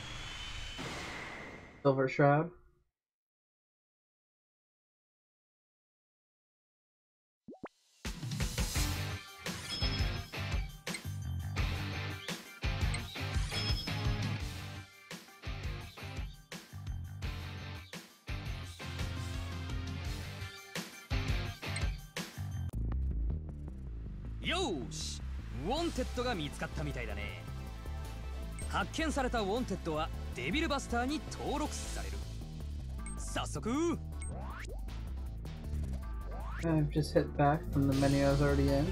Silver Shroud. Yo し、ウォンテッドが見つかったみたいだね。発見されたウォンテッドはデビルバスターに登録される。早速 I've just hit back from the menu I was already in.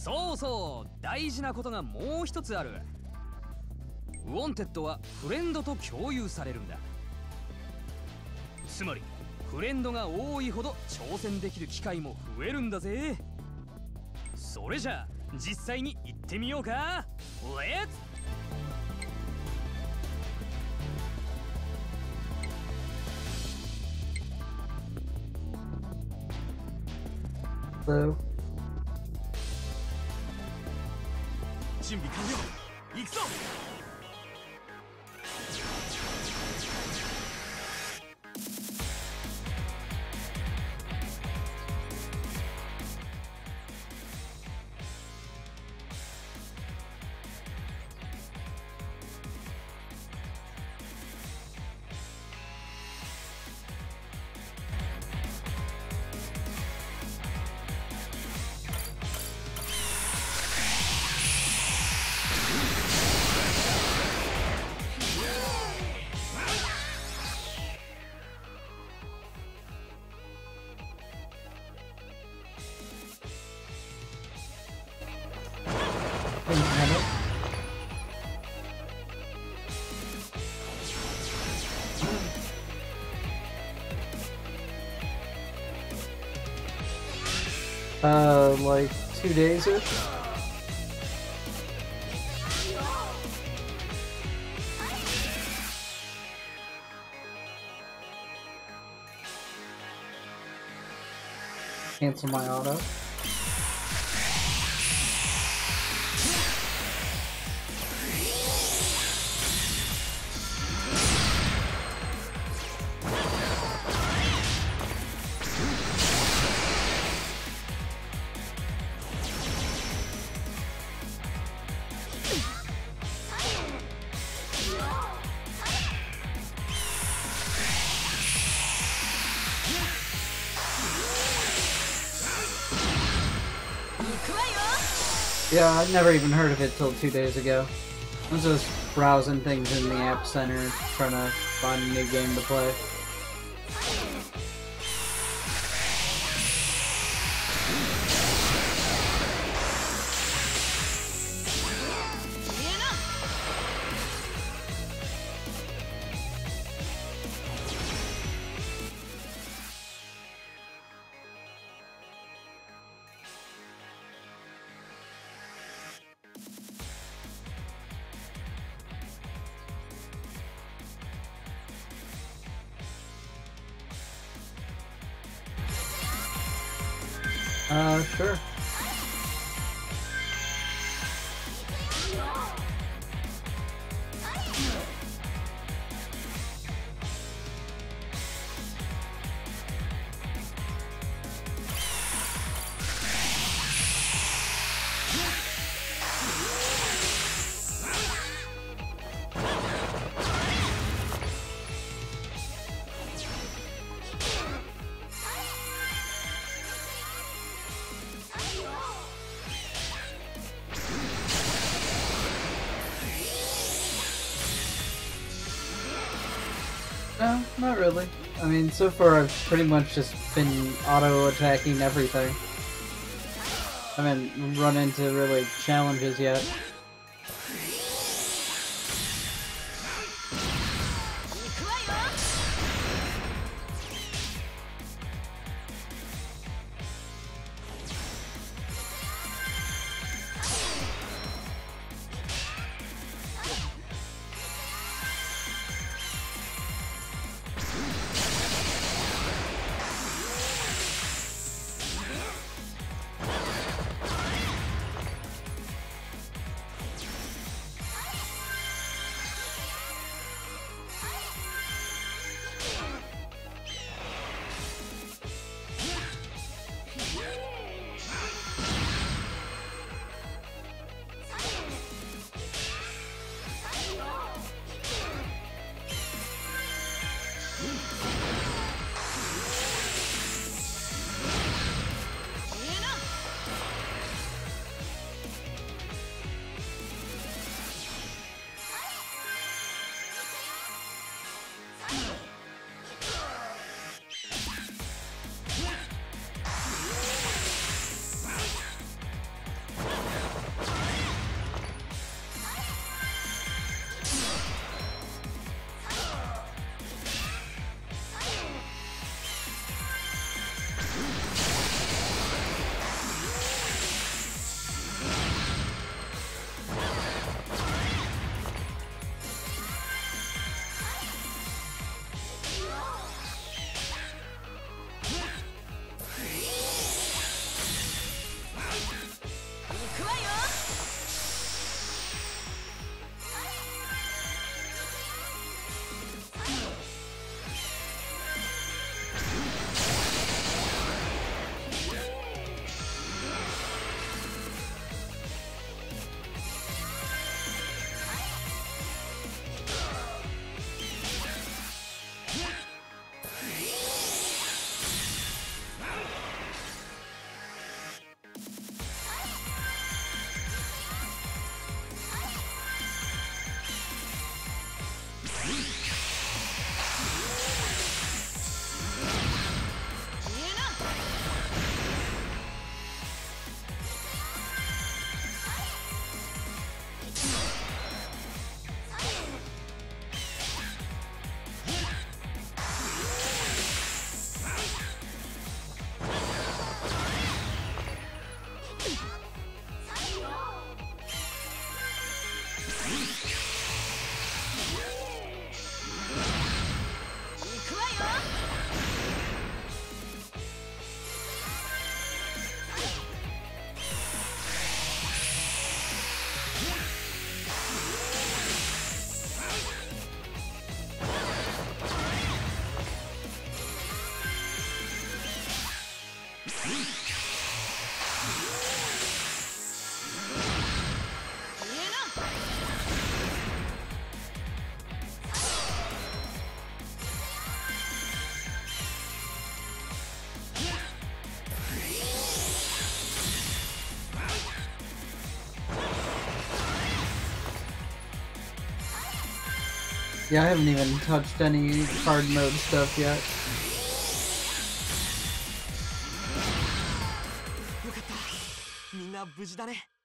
そうそう、大事なことがもう一つある。ウォンテッドはフレンドと共有されるんだ。つまりフレンドが多いほど挑戦できる機会も増えるんだぜ。それじゃあ実際に行ってみようか。レッツ Hello. 準備完了。行くぞ。 Like 2 days-ish? Cancel my auto. Yeah, I'd never even heard of it till 2 days ago. I was just browsing things in the App Center, trying to find a new game to play. Sure. No, not really. I mean, so far I've pretty much just been auto-attacking everything. I haven't run into really challenges yet. Yeah, I haven't even touched any hard mode stuff yet. よかった。みんな無事だね。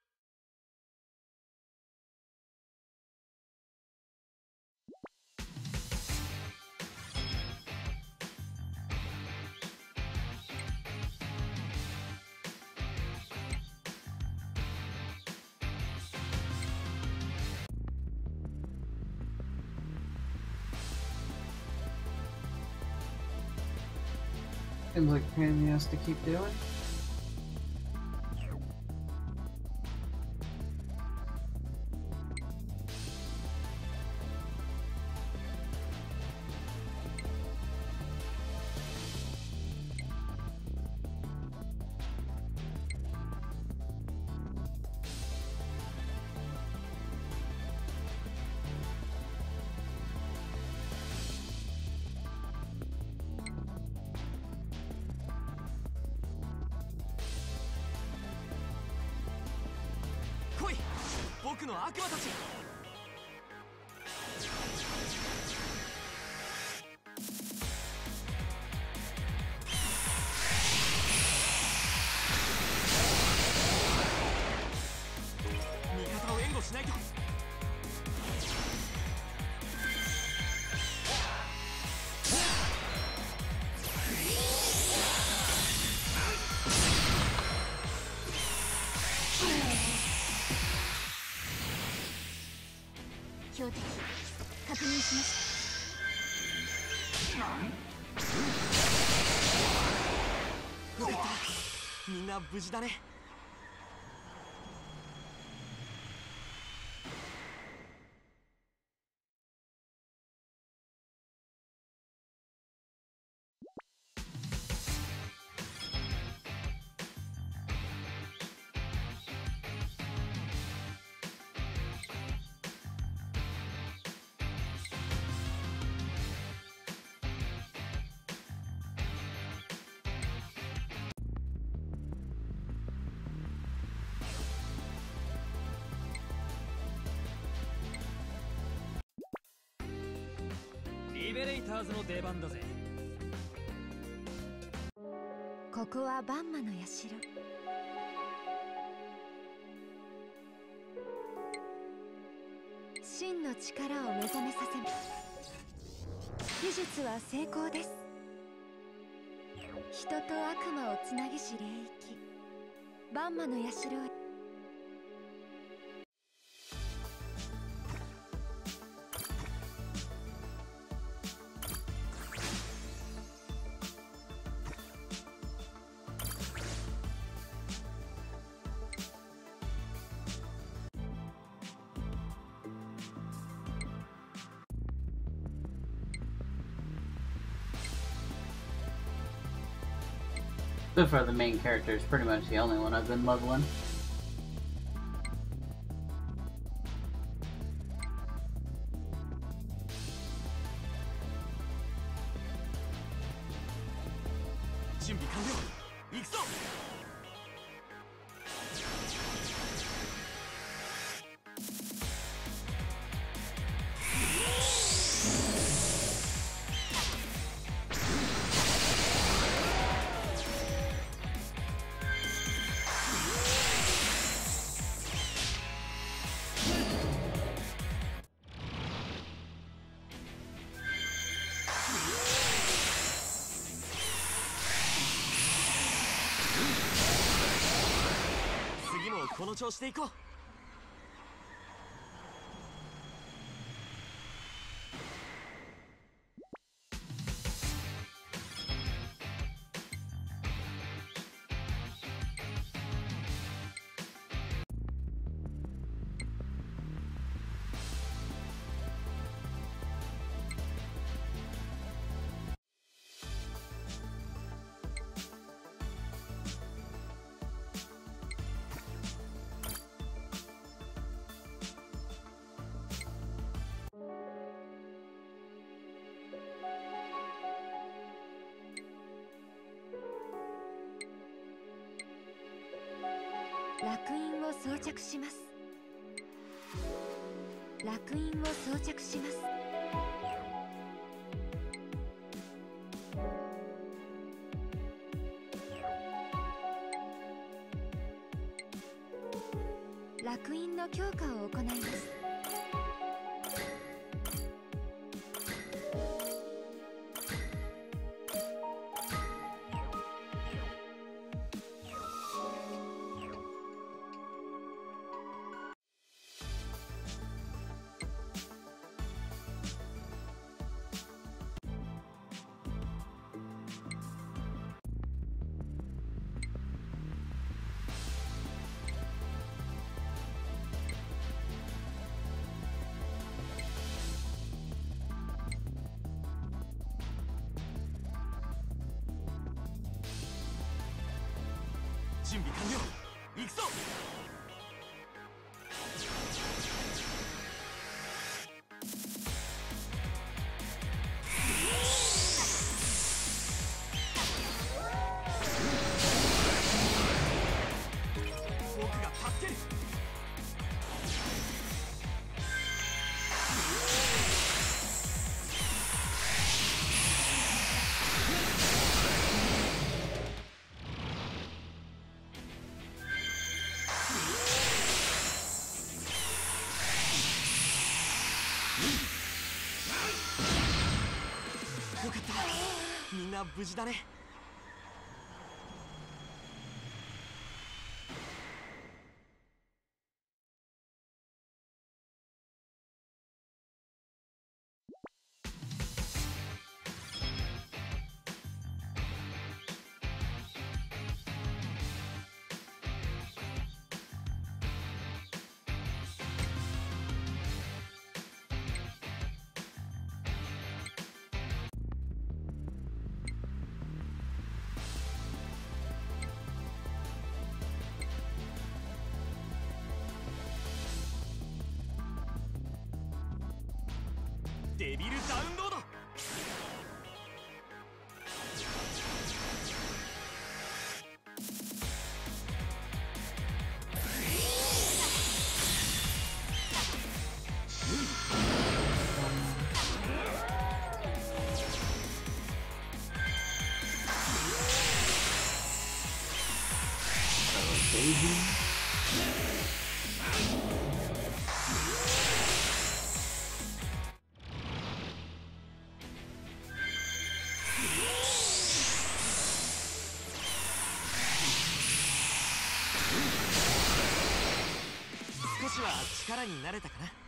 Seems like a pain in the ass to keep doing. 来い、僕の悪魔たち。味方を援護しないと。 標的確認しました。 よかった。みんな無事だね。 リベレイターズの出番だぜ。 ここはバンマの社。真の力を目覚めさせます。技術は成功です。人と悪魔をつなぎし霊域バンマの社へ。 So far, the main character is pretty much the only one I've been leveling. この調子でいこう。 烙印を装着します。烙印を装着します。烙印の強化を行います。 準備完了。行くぞ。僕が助ける。よかった、みんな無事だね。デビルダウンロード。少しは力になれたかな。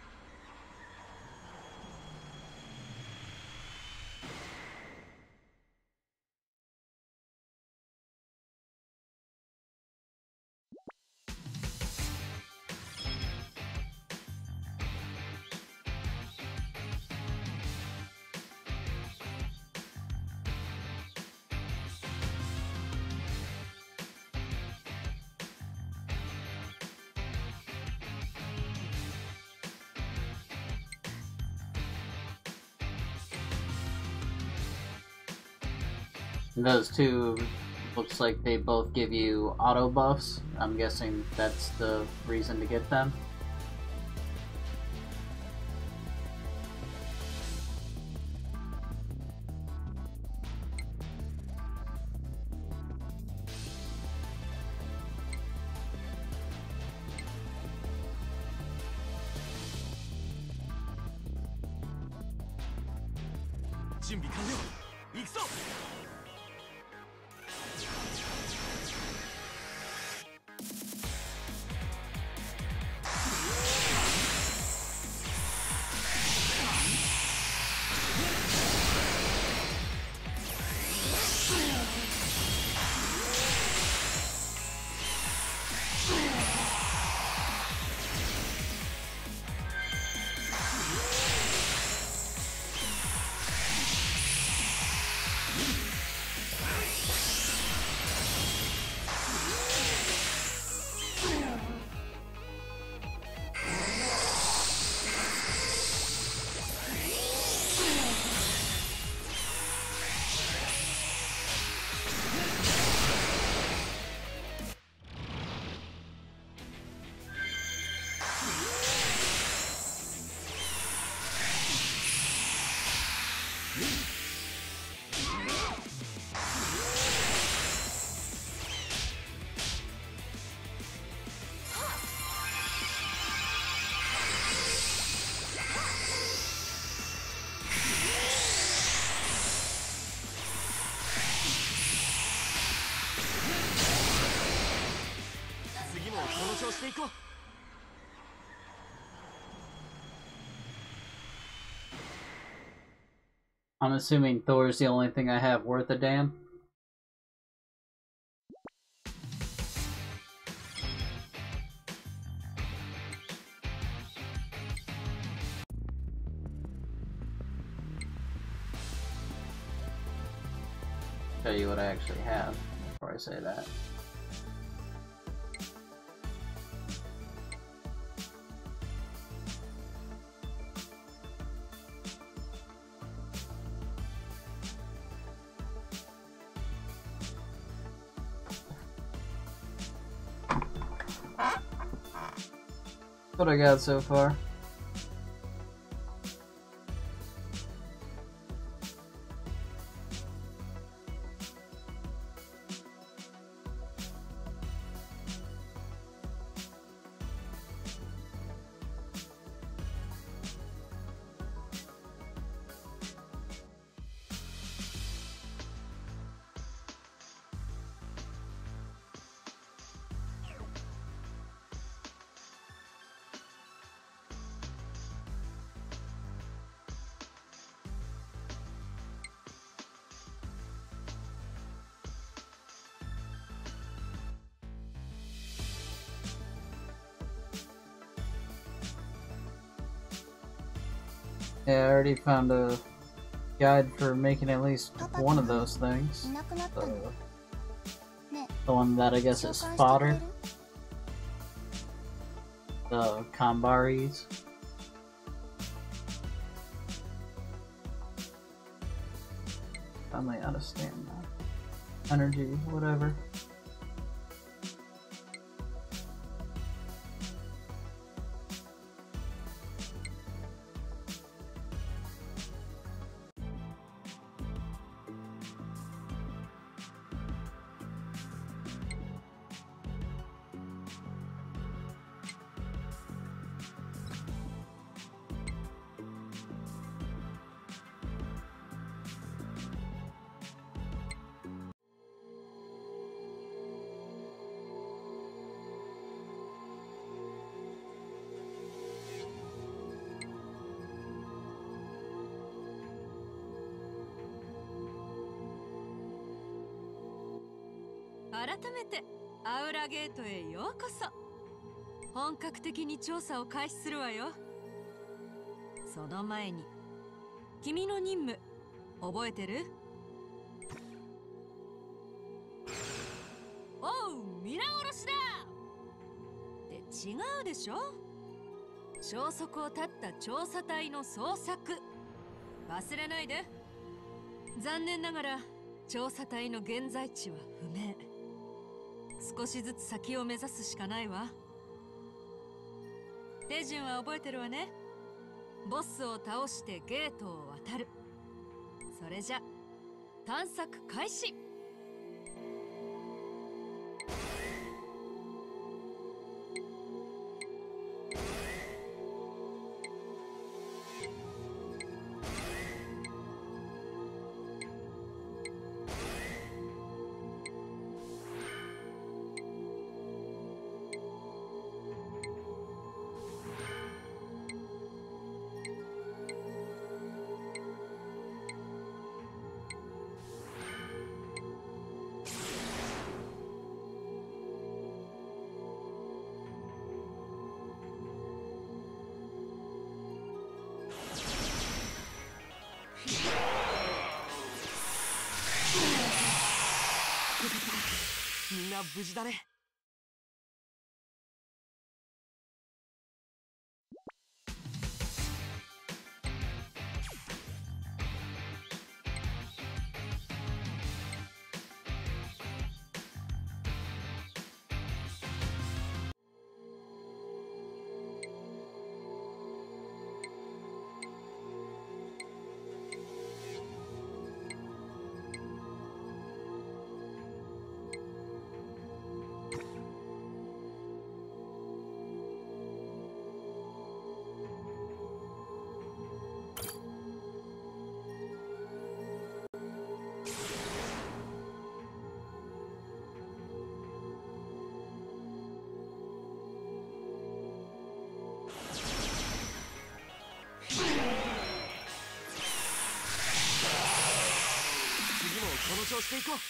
Those two looks like they both give you auto buffs. I'm guessing that's the reason to get them. 준비 완료. 익소. の調子でいこう。 I'm assuming Thor's the only thing I have worth a damn. Tell you what I actually have before I say that. What I got so far. Yeah, I already found a guide for making at least one of those things. The one that I guess is fodder. The Kambaris. Finally out of stamina. Energy, whatever. 改めてアウラゲートへようこそ。本格的に調査を開始するわよ。その前に君の任務覚えてる？おう、皆殺しだって違うでしょ。消息を絶った調査隊の捜索忘れないで。残念ながら調査隊の現在地は不明。少しずつ先を目指すしかないわ。手順は覚えてるわね。ボスを倒してゲートを渡る。それじゃ探索開始。 みんな無事だね。 長していこう。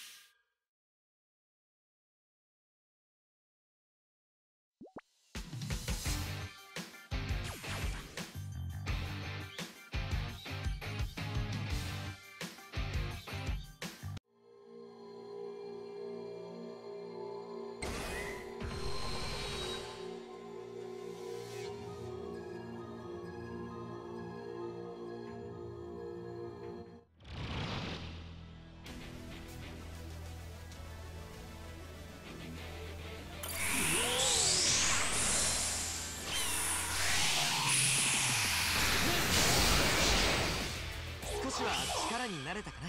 少しは力になれたかな。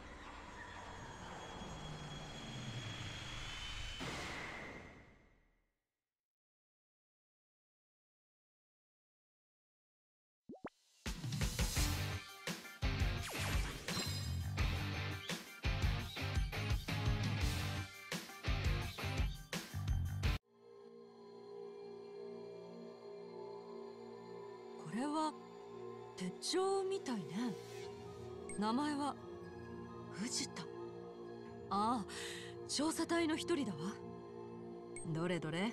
これは手帳みたいね。名前は藤田。ああ、調査隊の一人だわ。どれどれ。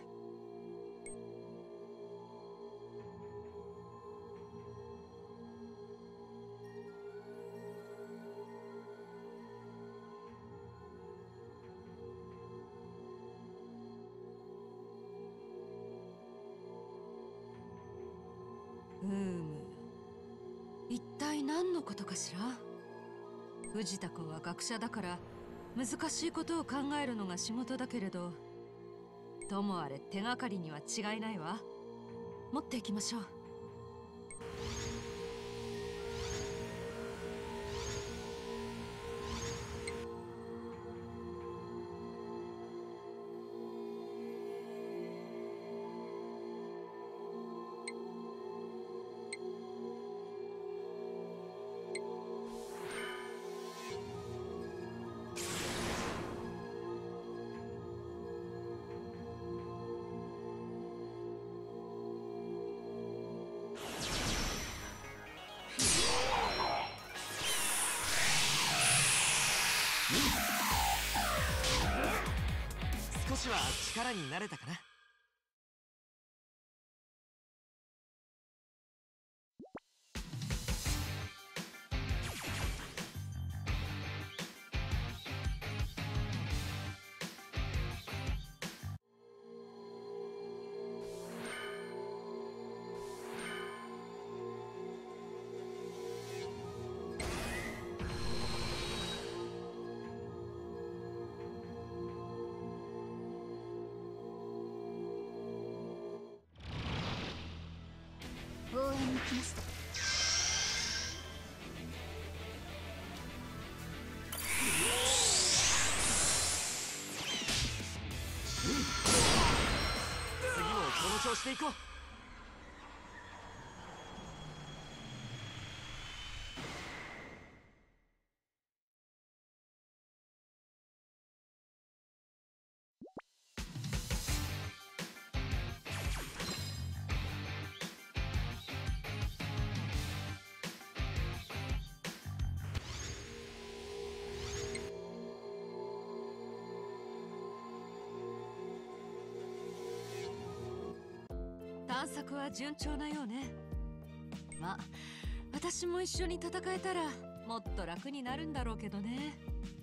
一体何のことかしら。藤田君は学者だから難しいことを考えるのが仕事だけれど、ともあれ手がかりには違いないわ。持っていきましょう。 少しは力になれたかな。 応援に来ました。 次もこの調子でいこう。 探索は順調なようね。まあ私も一緒に戦えたらもっと楽になるんだろうけどね。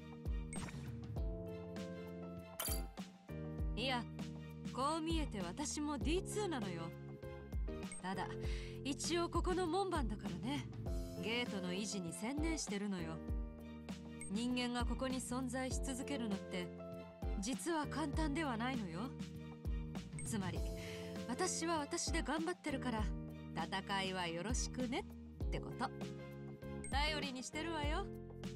いや、こう見えて私も D2 なのよ。ただ一応ここの門番だからね、ゲートの維持に専念してるのよ。人間がここに存在し続けるのって実は簡単ではないのよ。つまり私は私で頑張ってるから戦いはよろしくねってこと。頼りにしてるわよ。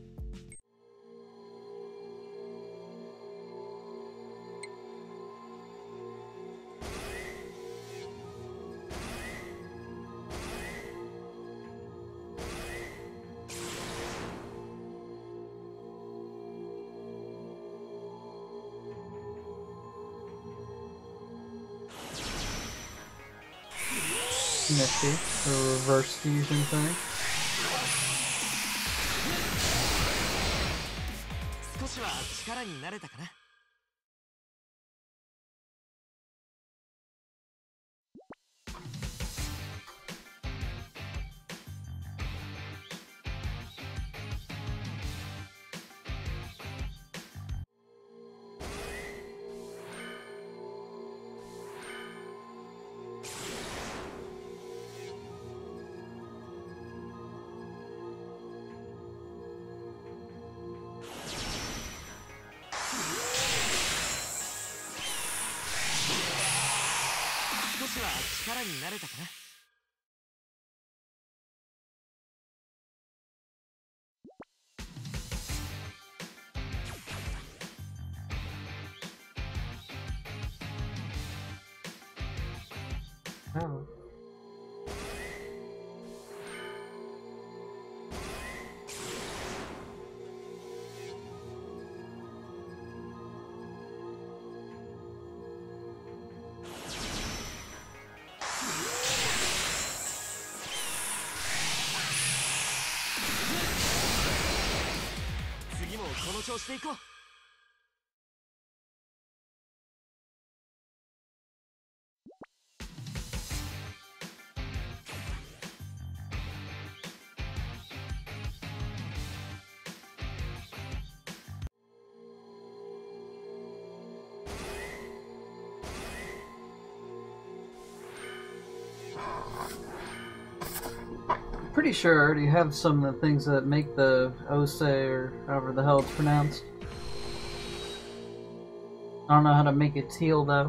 Nifty, the reverse fusion thing. 力になれたかな。少しは力になれたかな。 Oh. 次もこの調子でいこう。 Pretty sure I already have some of the things that make the Ose, or however the hell it's pronounced. I don't know how to make it teal though.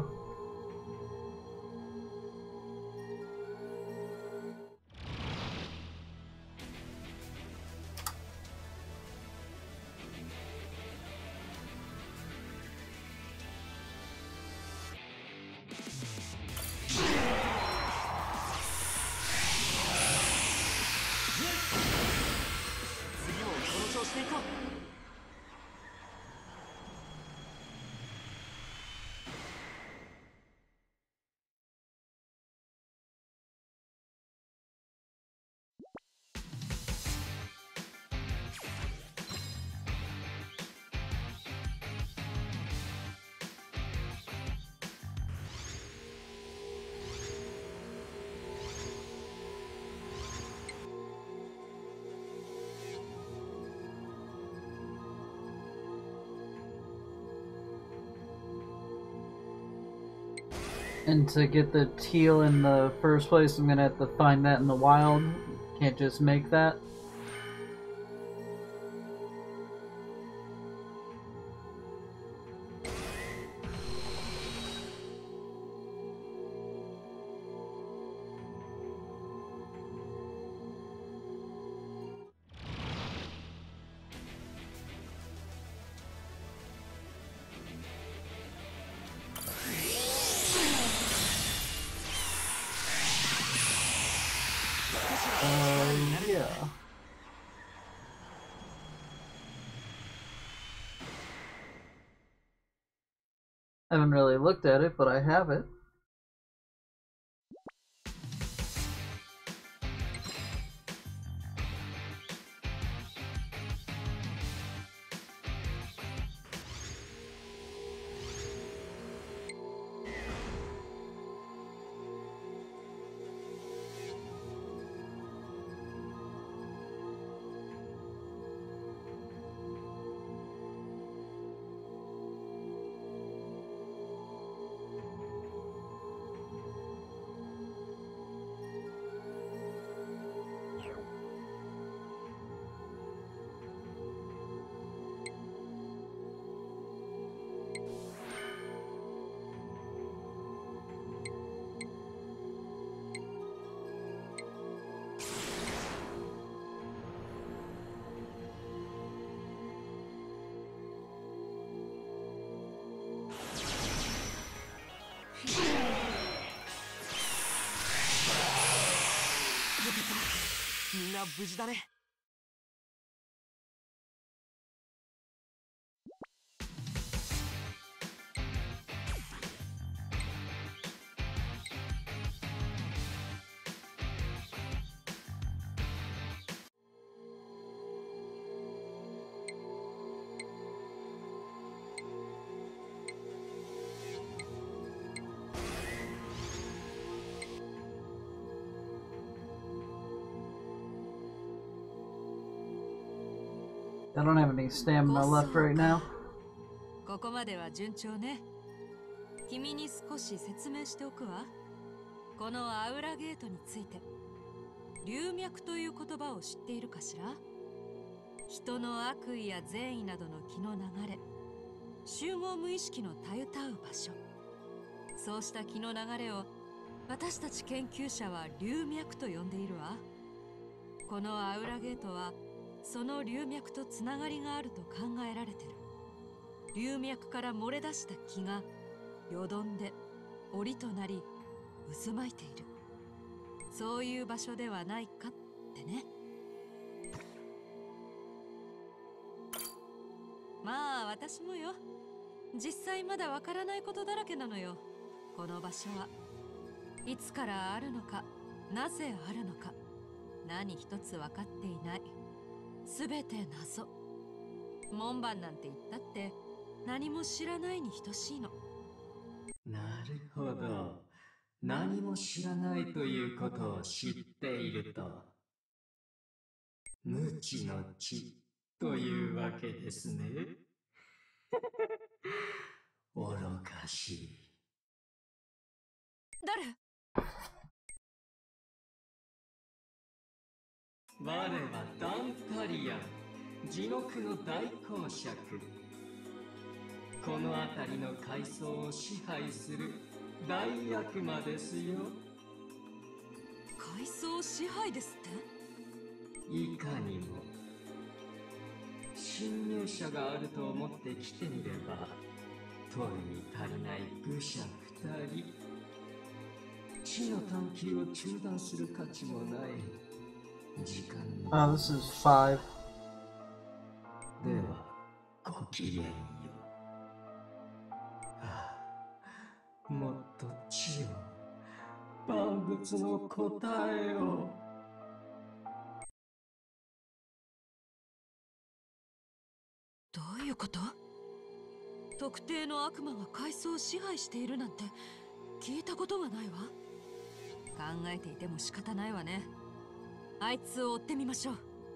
And to get the teal in the first place, I'm gonna have to find that in the wild. Can't just make that. Yeah. I haven't really looked at it, but I have it. みんな無事だね。 I don't have any stamina left right now. ここまでは順調ね。君に少し説明しておくわ。このアウラゲートについて。龍脈という言葉を知っているかしら？人の悪意や善意などの気の流れ、集合無意識のたゆたう場所。そうした気の流れを私たち研究者は龍脈と呼んでいるわ。このアウラゲートはその龍脈とつながりがあると考えられてる。龍脈から漏れ出した気がよどんで檻となり渦巻いている。そういう場所ではないかってね。まあ私もよ。実際まだわからないことだらけなのよ。この場所はいつからあるのか、なぜあるのか、何一つ分かっていない。すべて謎。門番なんて言ったって何も知らないに等しいの。 なるほど。何も知らないということを知っていると、無知の知というわけですね。愚かしい。 誰？ 我はダンタリアン、地獄の大公爵。この辺りの階層を支配する大悪魔ですよ。 階層支配ですって？ いかにも。侵入者があると思って来てみれば、取るに足りない愚者2人。知の探求を中断する価値もない。時間の。 Oh, this is 5. では、ごきげんよう。もっと知を、万物の答えを。 どういうこと？特定の悪魔が階層を支配しているなんて聞いたことがないわ。考えていても仕方ないわね。あいつを追ってみましょう。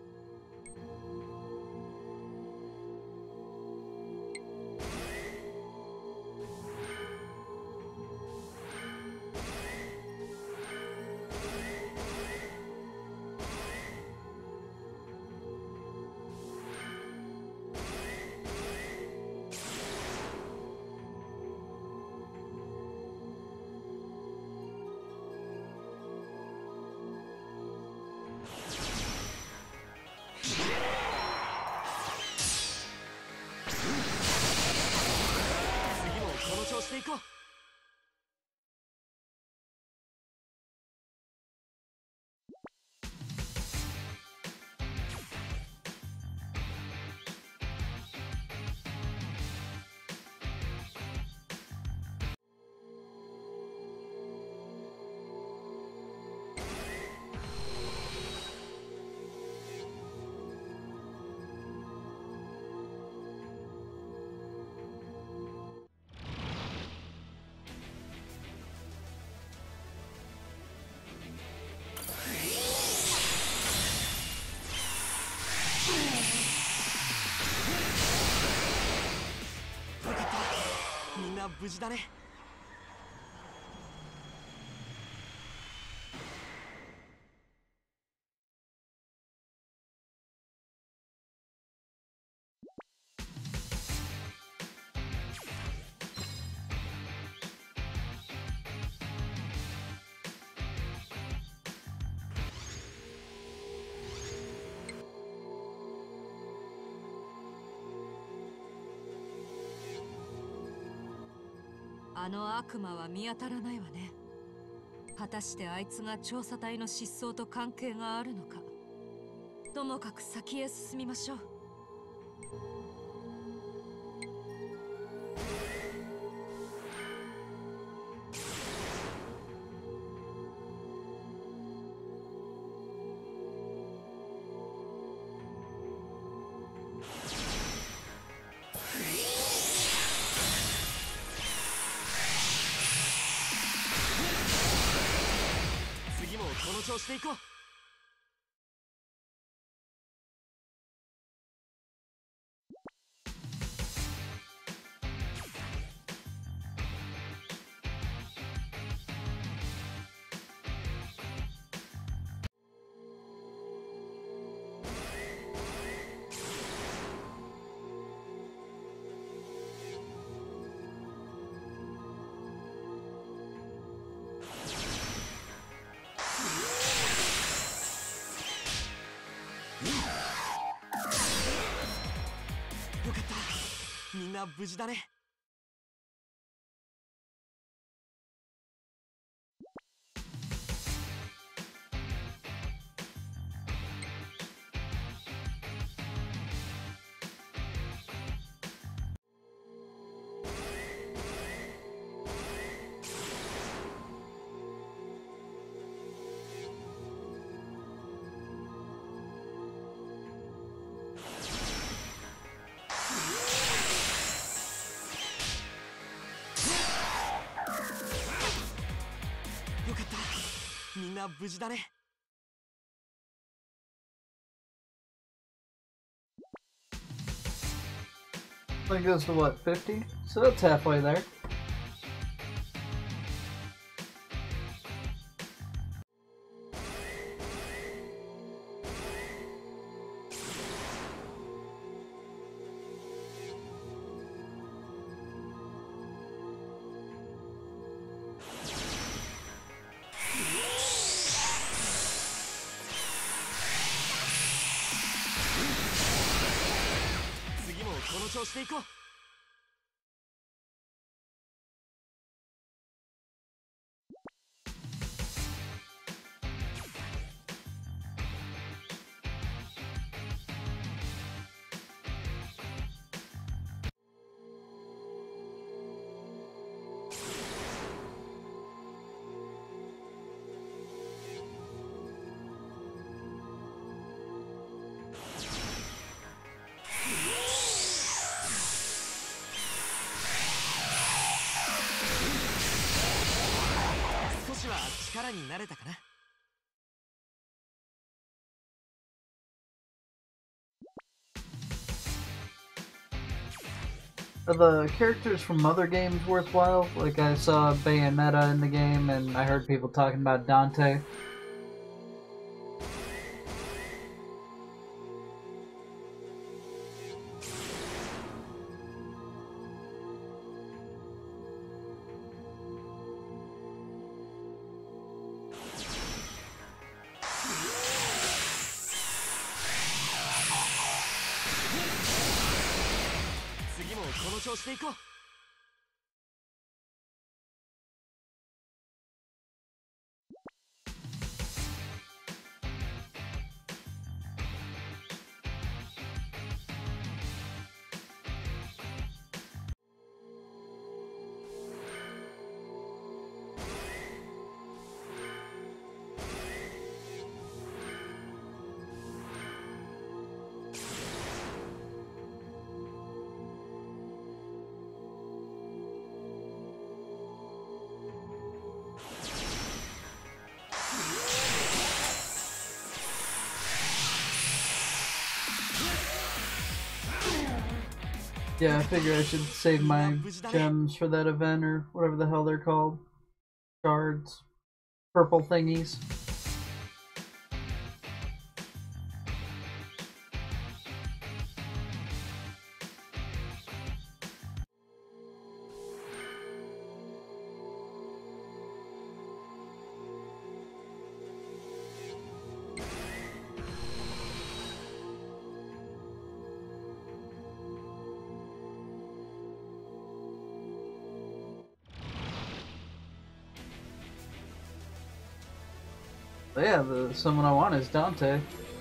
していこう。無事だね。 あの悪魔は見当たらないわね。果たしてあいつが調査隊の失踪と関係があるのか。ともかく先へ進みましょう。 次もこの調子でいこう。 な無事だね。よかった、みんな無事だね。 That goes to what, 50? So that's halfway there. Are the characters from other games worthwhile? Like I saw Bayonetta in the game, and I heard people talking about Dante. Yeah, I figure I should save my gems for that event, or whatever the hell they're called. Shards. Purple thingies. But yeah, the someone I want is Dante.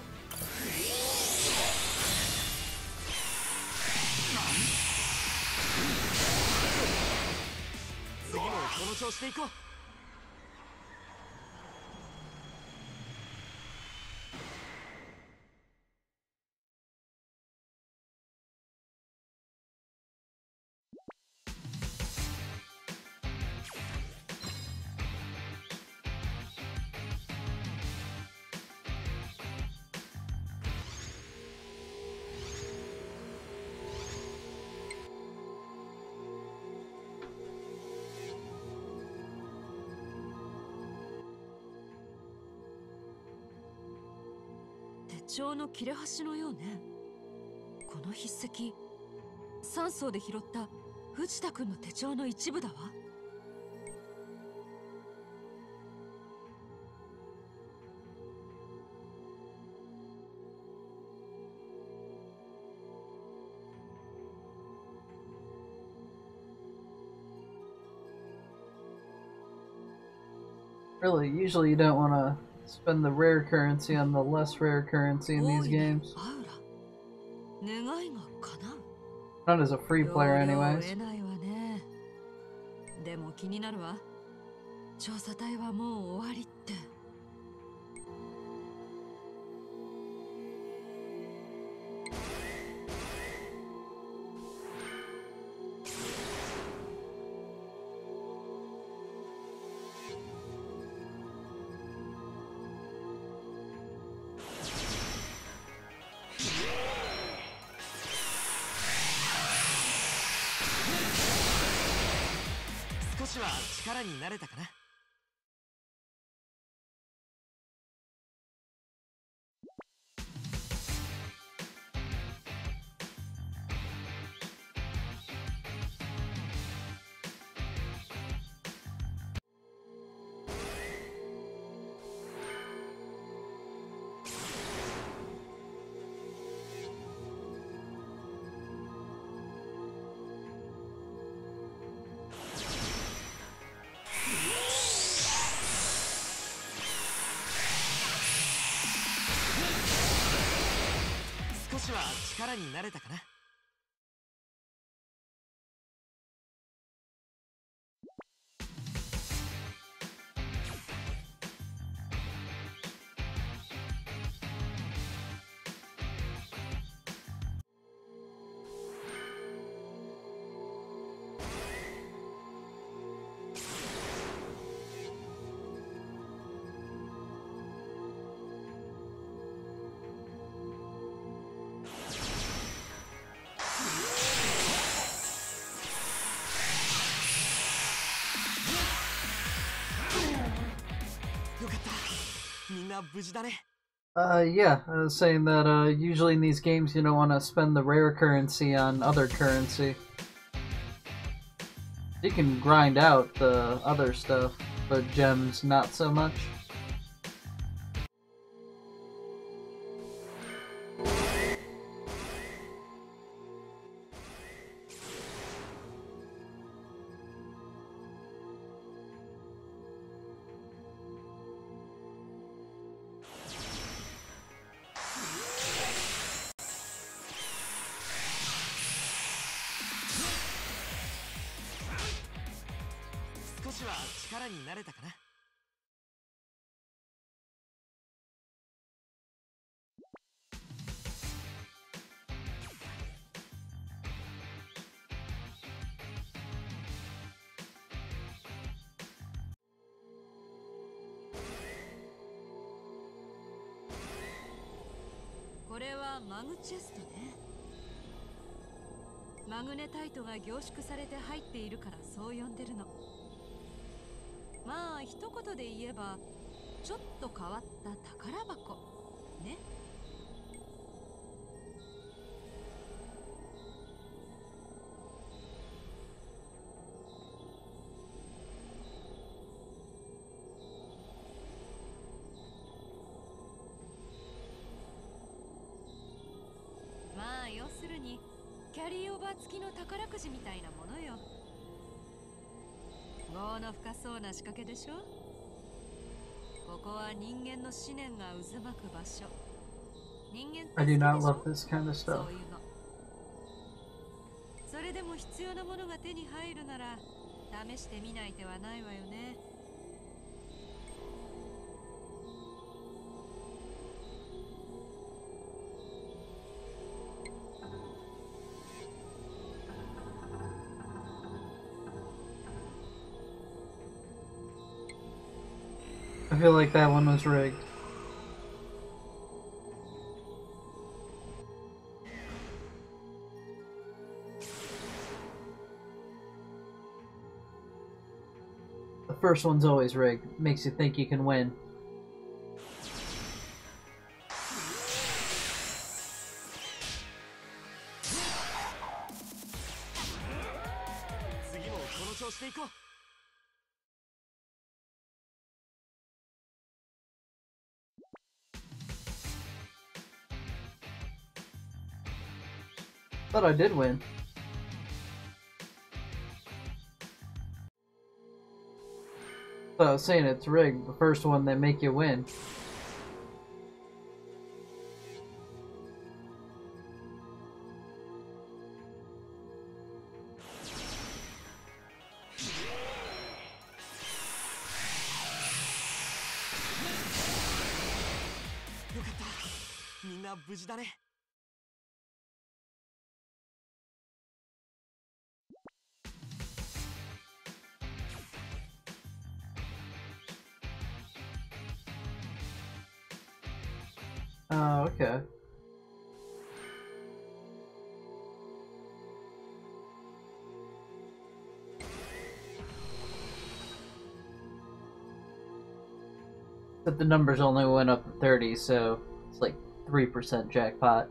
手帳の切れ端のようね。この筆跡、3層で拾った藤田君の手帳の一部だわ。 Really, usually you don't want to spend the rare currency on the less rare currency in these games. Not as a free player anyways. でも気になるわ。調査隊はもう終わりって。 少しは力に慣れたかな。少しは力に慣れたかな。 Yeah, I was saying that usually in these games you don't want to spend the rare currency on other currency. You can grind out the other stuff, but gems not so much. これはマグチェストね。マグネタイトが凝縮されて入っているからそう呼んでるの。まあ一言で言えばちょっと変わった宝箱ね。まあ要するにキャリーオーバー付きの宝くじみたいなものよ。業の深そうな仕掛けでしょ。ここは人間の思念が渦巻く場所。人間って好きでしょ。 I do not love this kind of stuff. そういうの。それでも必要なものが手に入るなら試してみない手はないわよね。 I feel like that one was rigged. The first one's always rigged. Makes you think you can win. But I did win. So I was saying it's rigged. The first one they make you win. Oh, okay. But the numbers only went up to 30, so it's like 3% jackpot.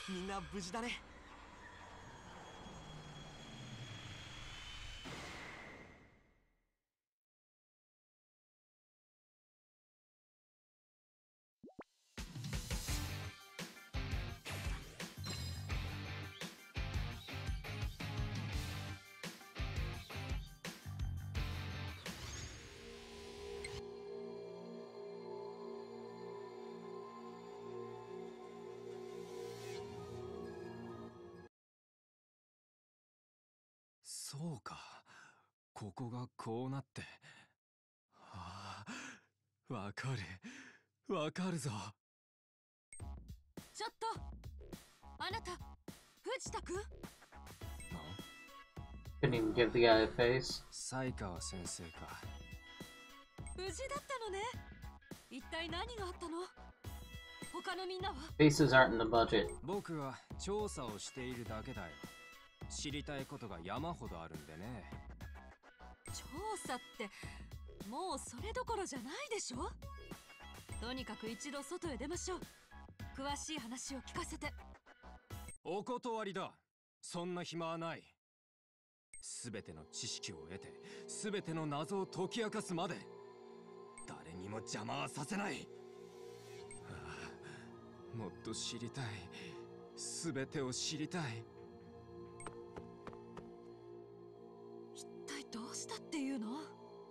みんな無事だね。 そうか、ここがこうなって。はあ、わかるぞ。 ちょっとあなた、藤田くん。 Couldn't even give the guy a face. 才川先生か。 無事だったのね。一体何があったの？他のみんなは？ Faces aren't in the budget. 僕は調査をしているだけだよ。知りたいことが山ほどあるんでね。 調査ってもうそれどころじゃないでしょ。とにかく一度外へ出ましょう。詳しい話を聞かせて。 お断りだ。そんな暇はない。すべての知識を得て、すべての謎を解き明かすまで誰にも邪魔はさせない。もっと知りたい。すべてを知りたい。 一体どうしたっていうの？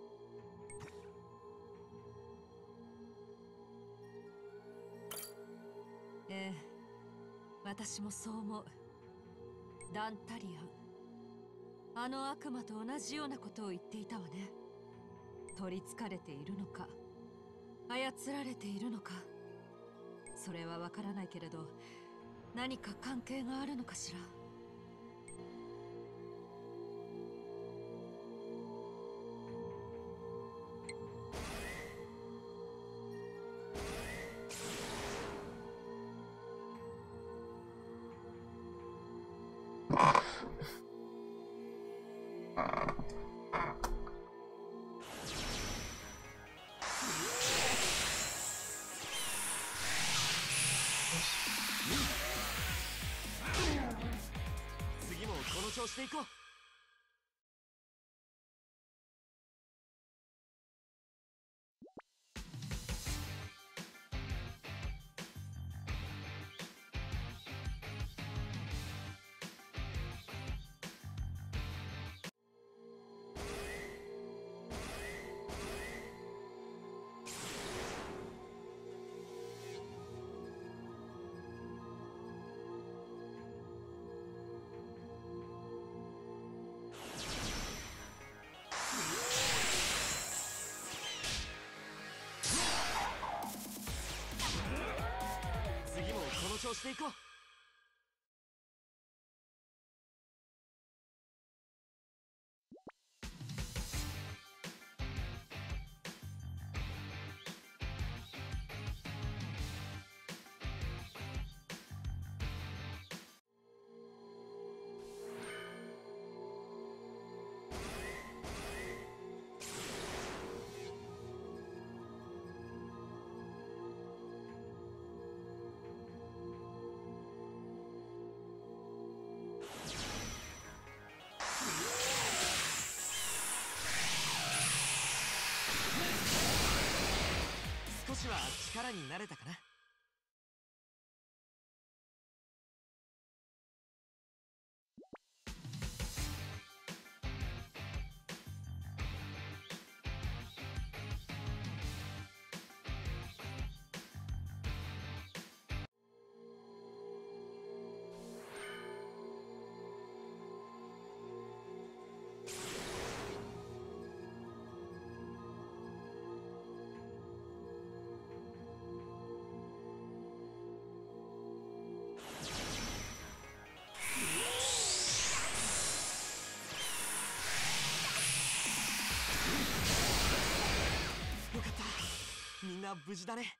ええ、私もそう思う。ダンタリアン、あの悪魔と同じようなことを言っていたわね。取りつかれているのか、操られているのか、それはわからないけれど、何か関係があるのかしら。 次もこの調子でいこう。次もこの調子でいこう。少しは力になれたかな。よかった、みんな無事だね。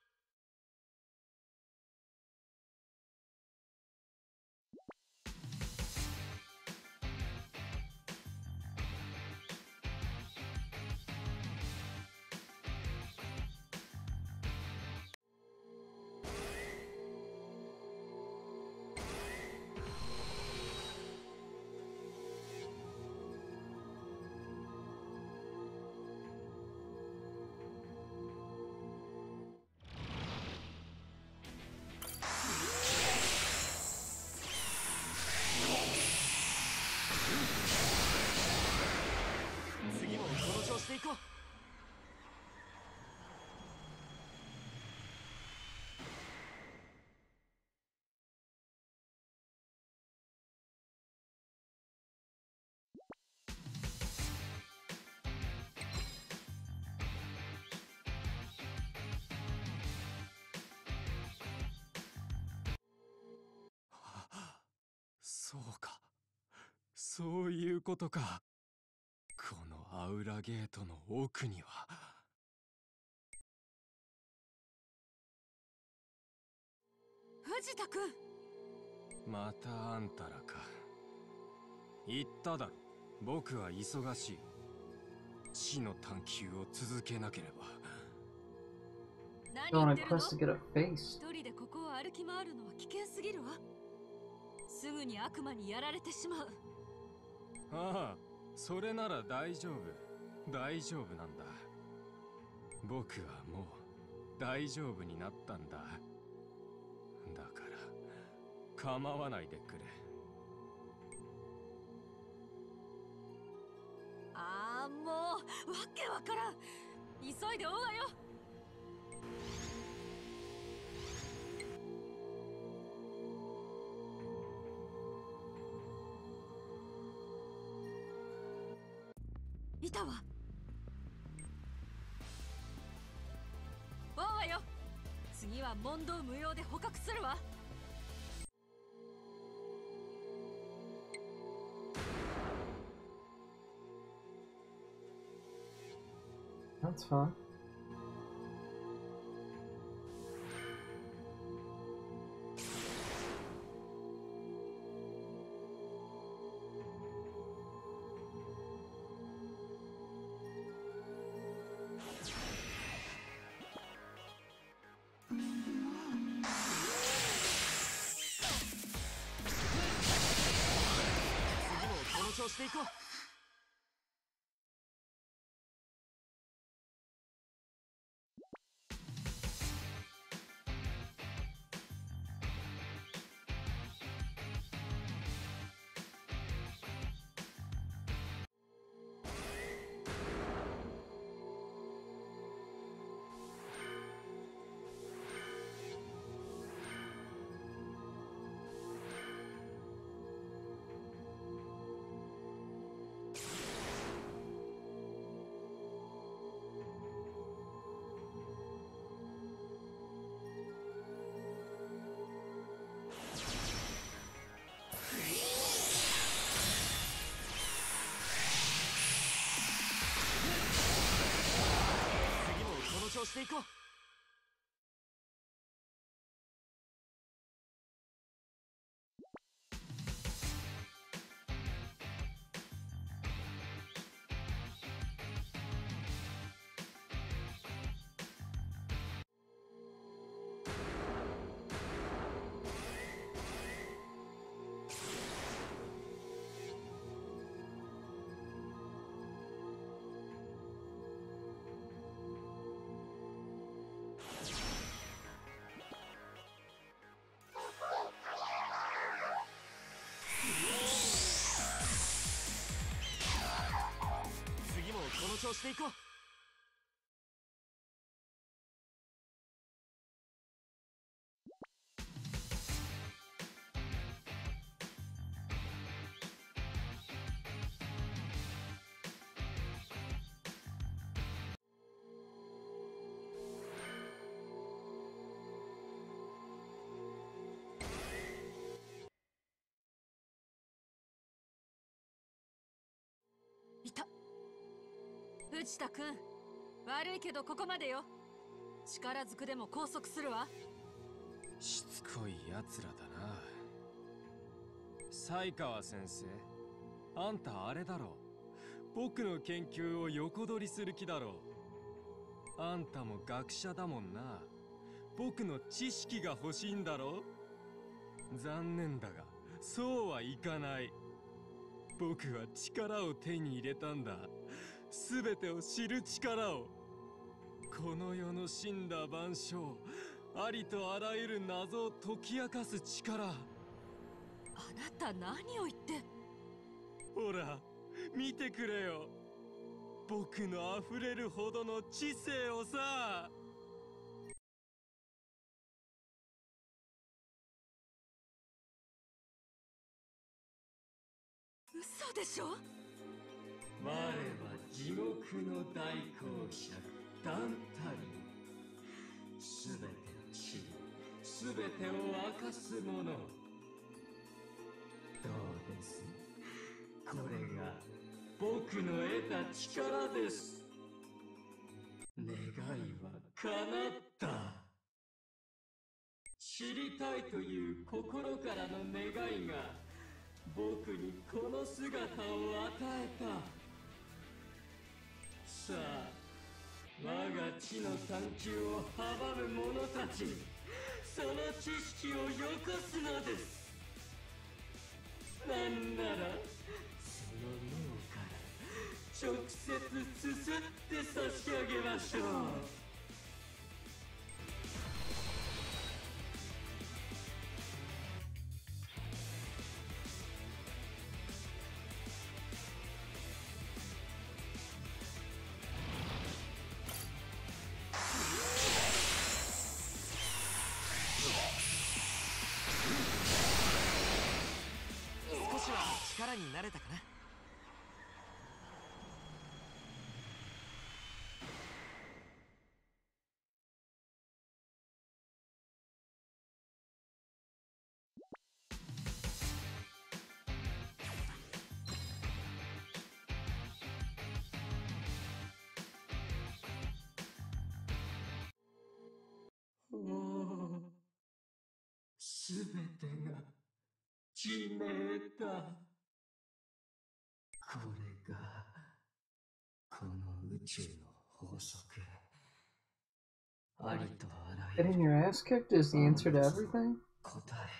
そういうことか。このアウラゲートの奥には。 藤田君。 またあんたらか。言っただろ、僕は忙しい。死の探求を続けなければ。 何言ってるの？ quest to get a face. 一人でここを歩き回るのは危険すぎるわ。すぐに悪魔にやられてしまう。 ああ、それなら大丈夫。大丈夫なんだ。僕はもう大丈夫になったんだ。だから構わないでくれ。 ああ、もうわけわからん。急いで追うわよ。いたわ。追うわよ。次は問答無用で捕獲するわ。 That's fine. いた。藤田君、悪いけどここまでよ。力ずくでも拘束するわ。 しつこいやつらだな。才川先生、あんたあれだろ。僕の研究を横取りする気だろ。あんたも学者だもんな。僕の知識が欲しいんだろ。残念だがそうはいかない。僕は力を手に入れたんだ。全てを知る力を。この世の死んだ万象、ありとあらゆる謎を解き明かす力。 あなた何を言って。 ほら見てくれよ、僕の溢れるほどの知性をさ。 嘘でしょ。 我は地獄の大公爵ダンタリン。すべてを知り、すべてを明かす者。どうです？ これが僕の得た力です。願いは叶った。知りたいという心からの願いが僕にこの姿を与えた。さあ、我が知の探求を阻む者たちにその知識をよこすのです。なんならその脳から直接すすって差し上げましょう。 少しは力になれたかな。 すべてが決めた。これがこの宇宙の法則。ありとあらゆ Getting る your ass kicked is the answer to everything? 答え。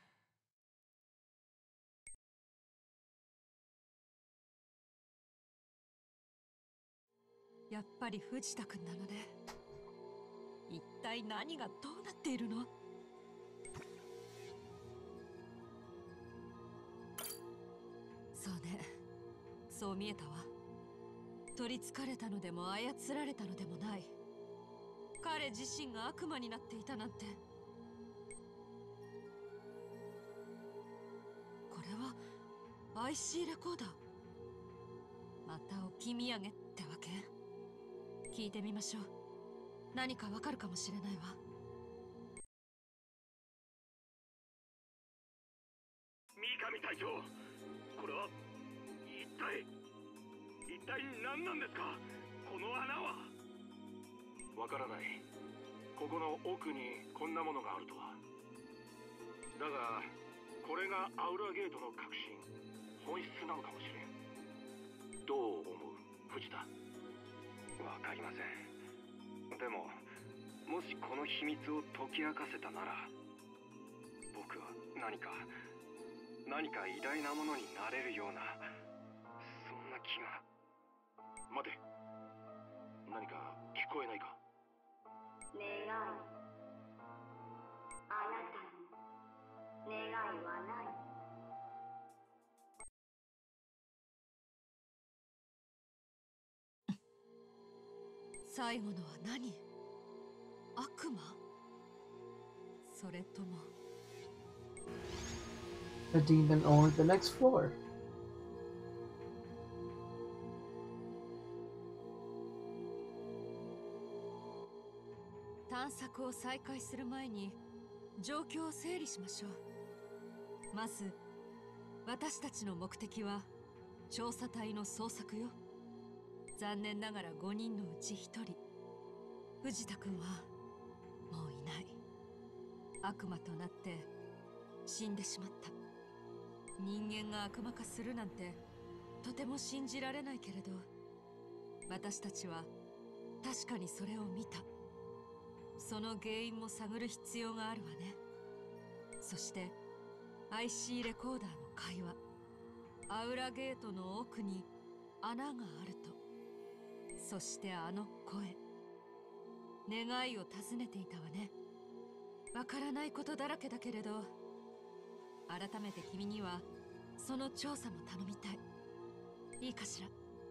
やっぱり藤田くんなのね。一体何がどうなっているの？そうね、そう見えたわ。取りつかれたのでも操られたのでもない。彼自身が悪魔になっていたなんて。これは IC レコーダー。また置き土産ってわけ？聞いてみましょう。何かわかるかもしれないわ。 三上隊長、これは一体何なんですか、この穴は。わからない。ここの奥にこんなものがあるとは。だがこれがアウラゲートの核心、本質なのかもしれん。どう思う、藤田？わかりません。でももしこの秘密を解き明かせたなら、僕は何か偉大なものになれるような、そんな気が。待て、何か聞こえないか。 願い、あなたに願いはない。 最後のは何？悪魔？それとも A demon on the next floor. 探索を再開する前に状況を整理しましょう。まず私たちの目的は調査隊の捜索よ。残念ながら5人のうち1人、藤田くんはもういない。悪魔となって死んでしまった。人間が悪魔化するなんてとても信じられないけれど、私たちは確かにそれを見た。その原因も探る必要があるわね。そして IC レコーダーの会話、アウラゲートの奥に穴があると。そしてあの声、願いを尋ねていたわね。わからないことだらけだけれど、改めて君にはその調査も頼みたい。いいかしら？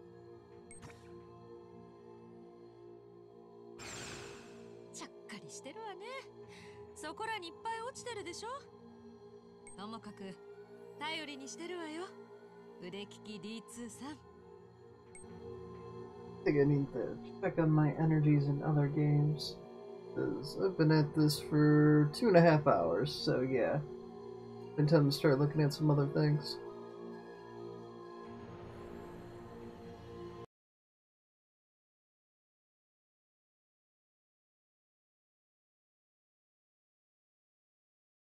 ちゃっかりしてるわね。そこらにいっぱい落ちてるでしょ。ともかく頼りにしてるわよ、腕利き D2 さん。 I think I need to check on my energies in other games, because I've been at this for 2.5 hours, so yeah. Been time to start looking at some other things.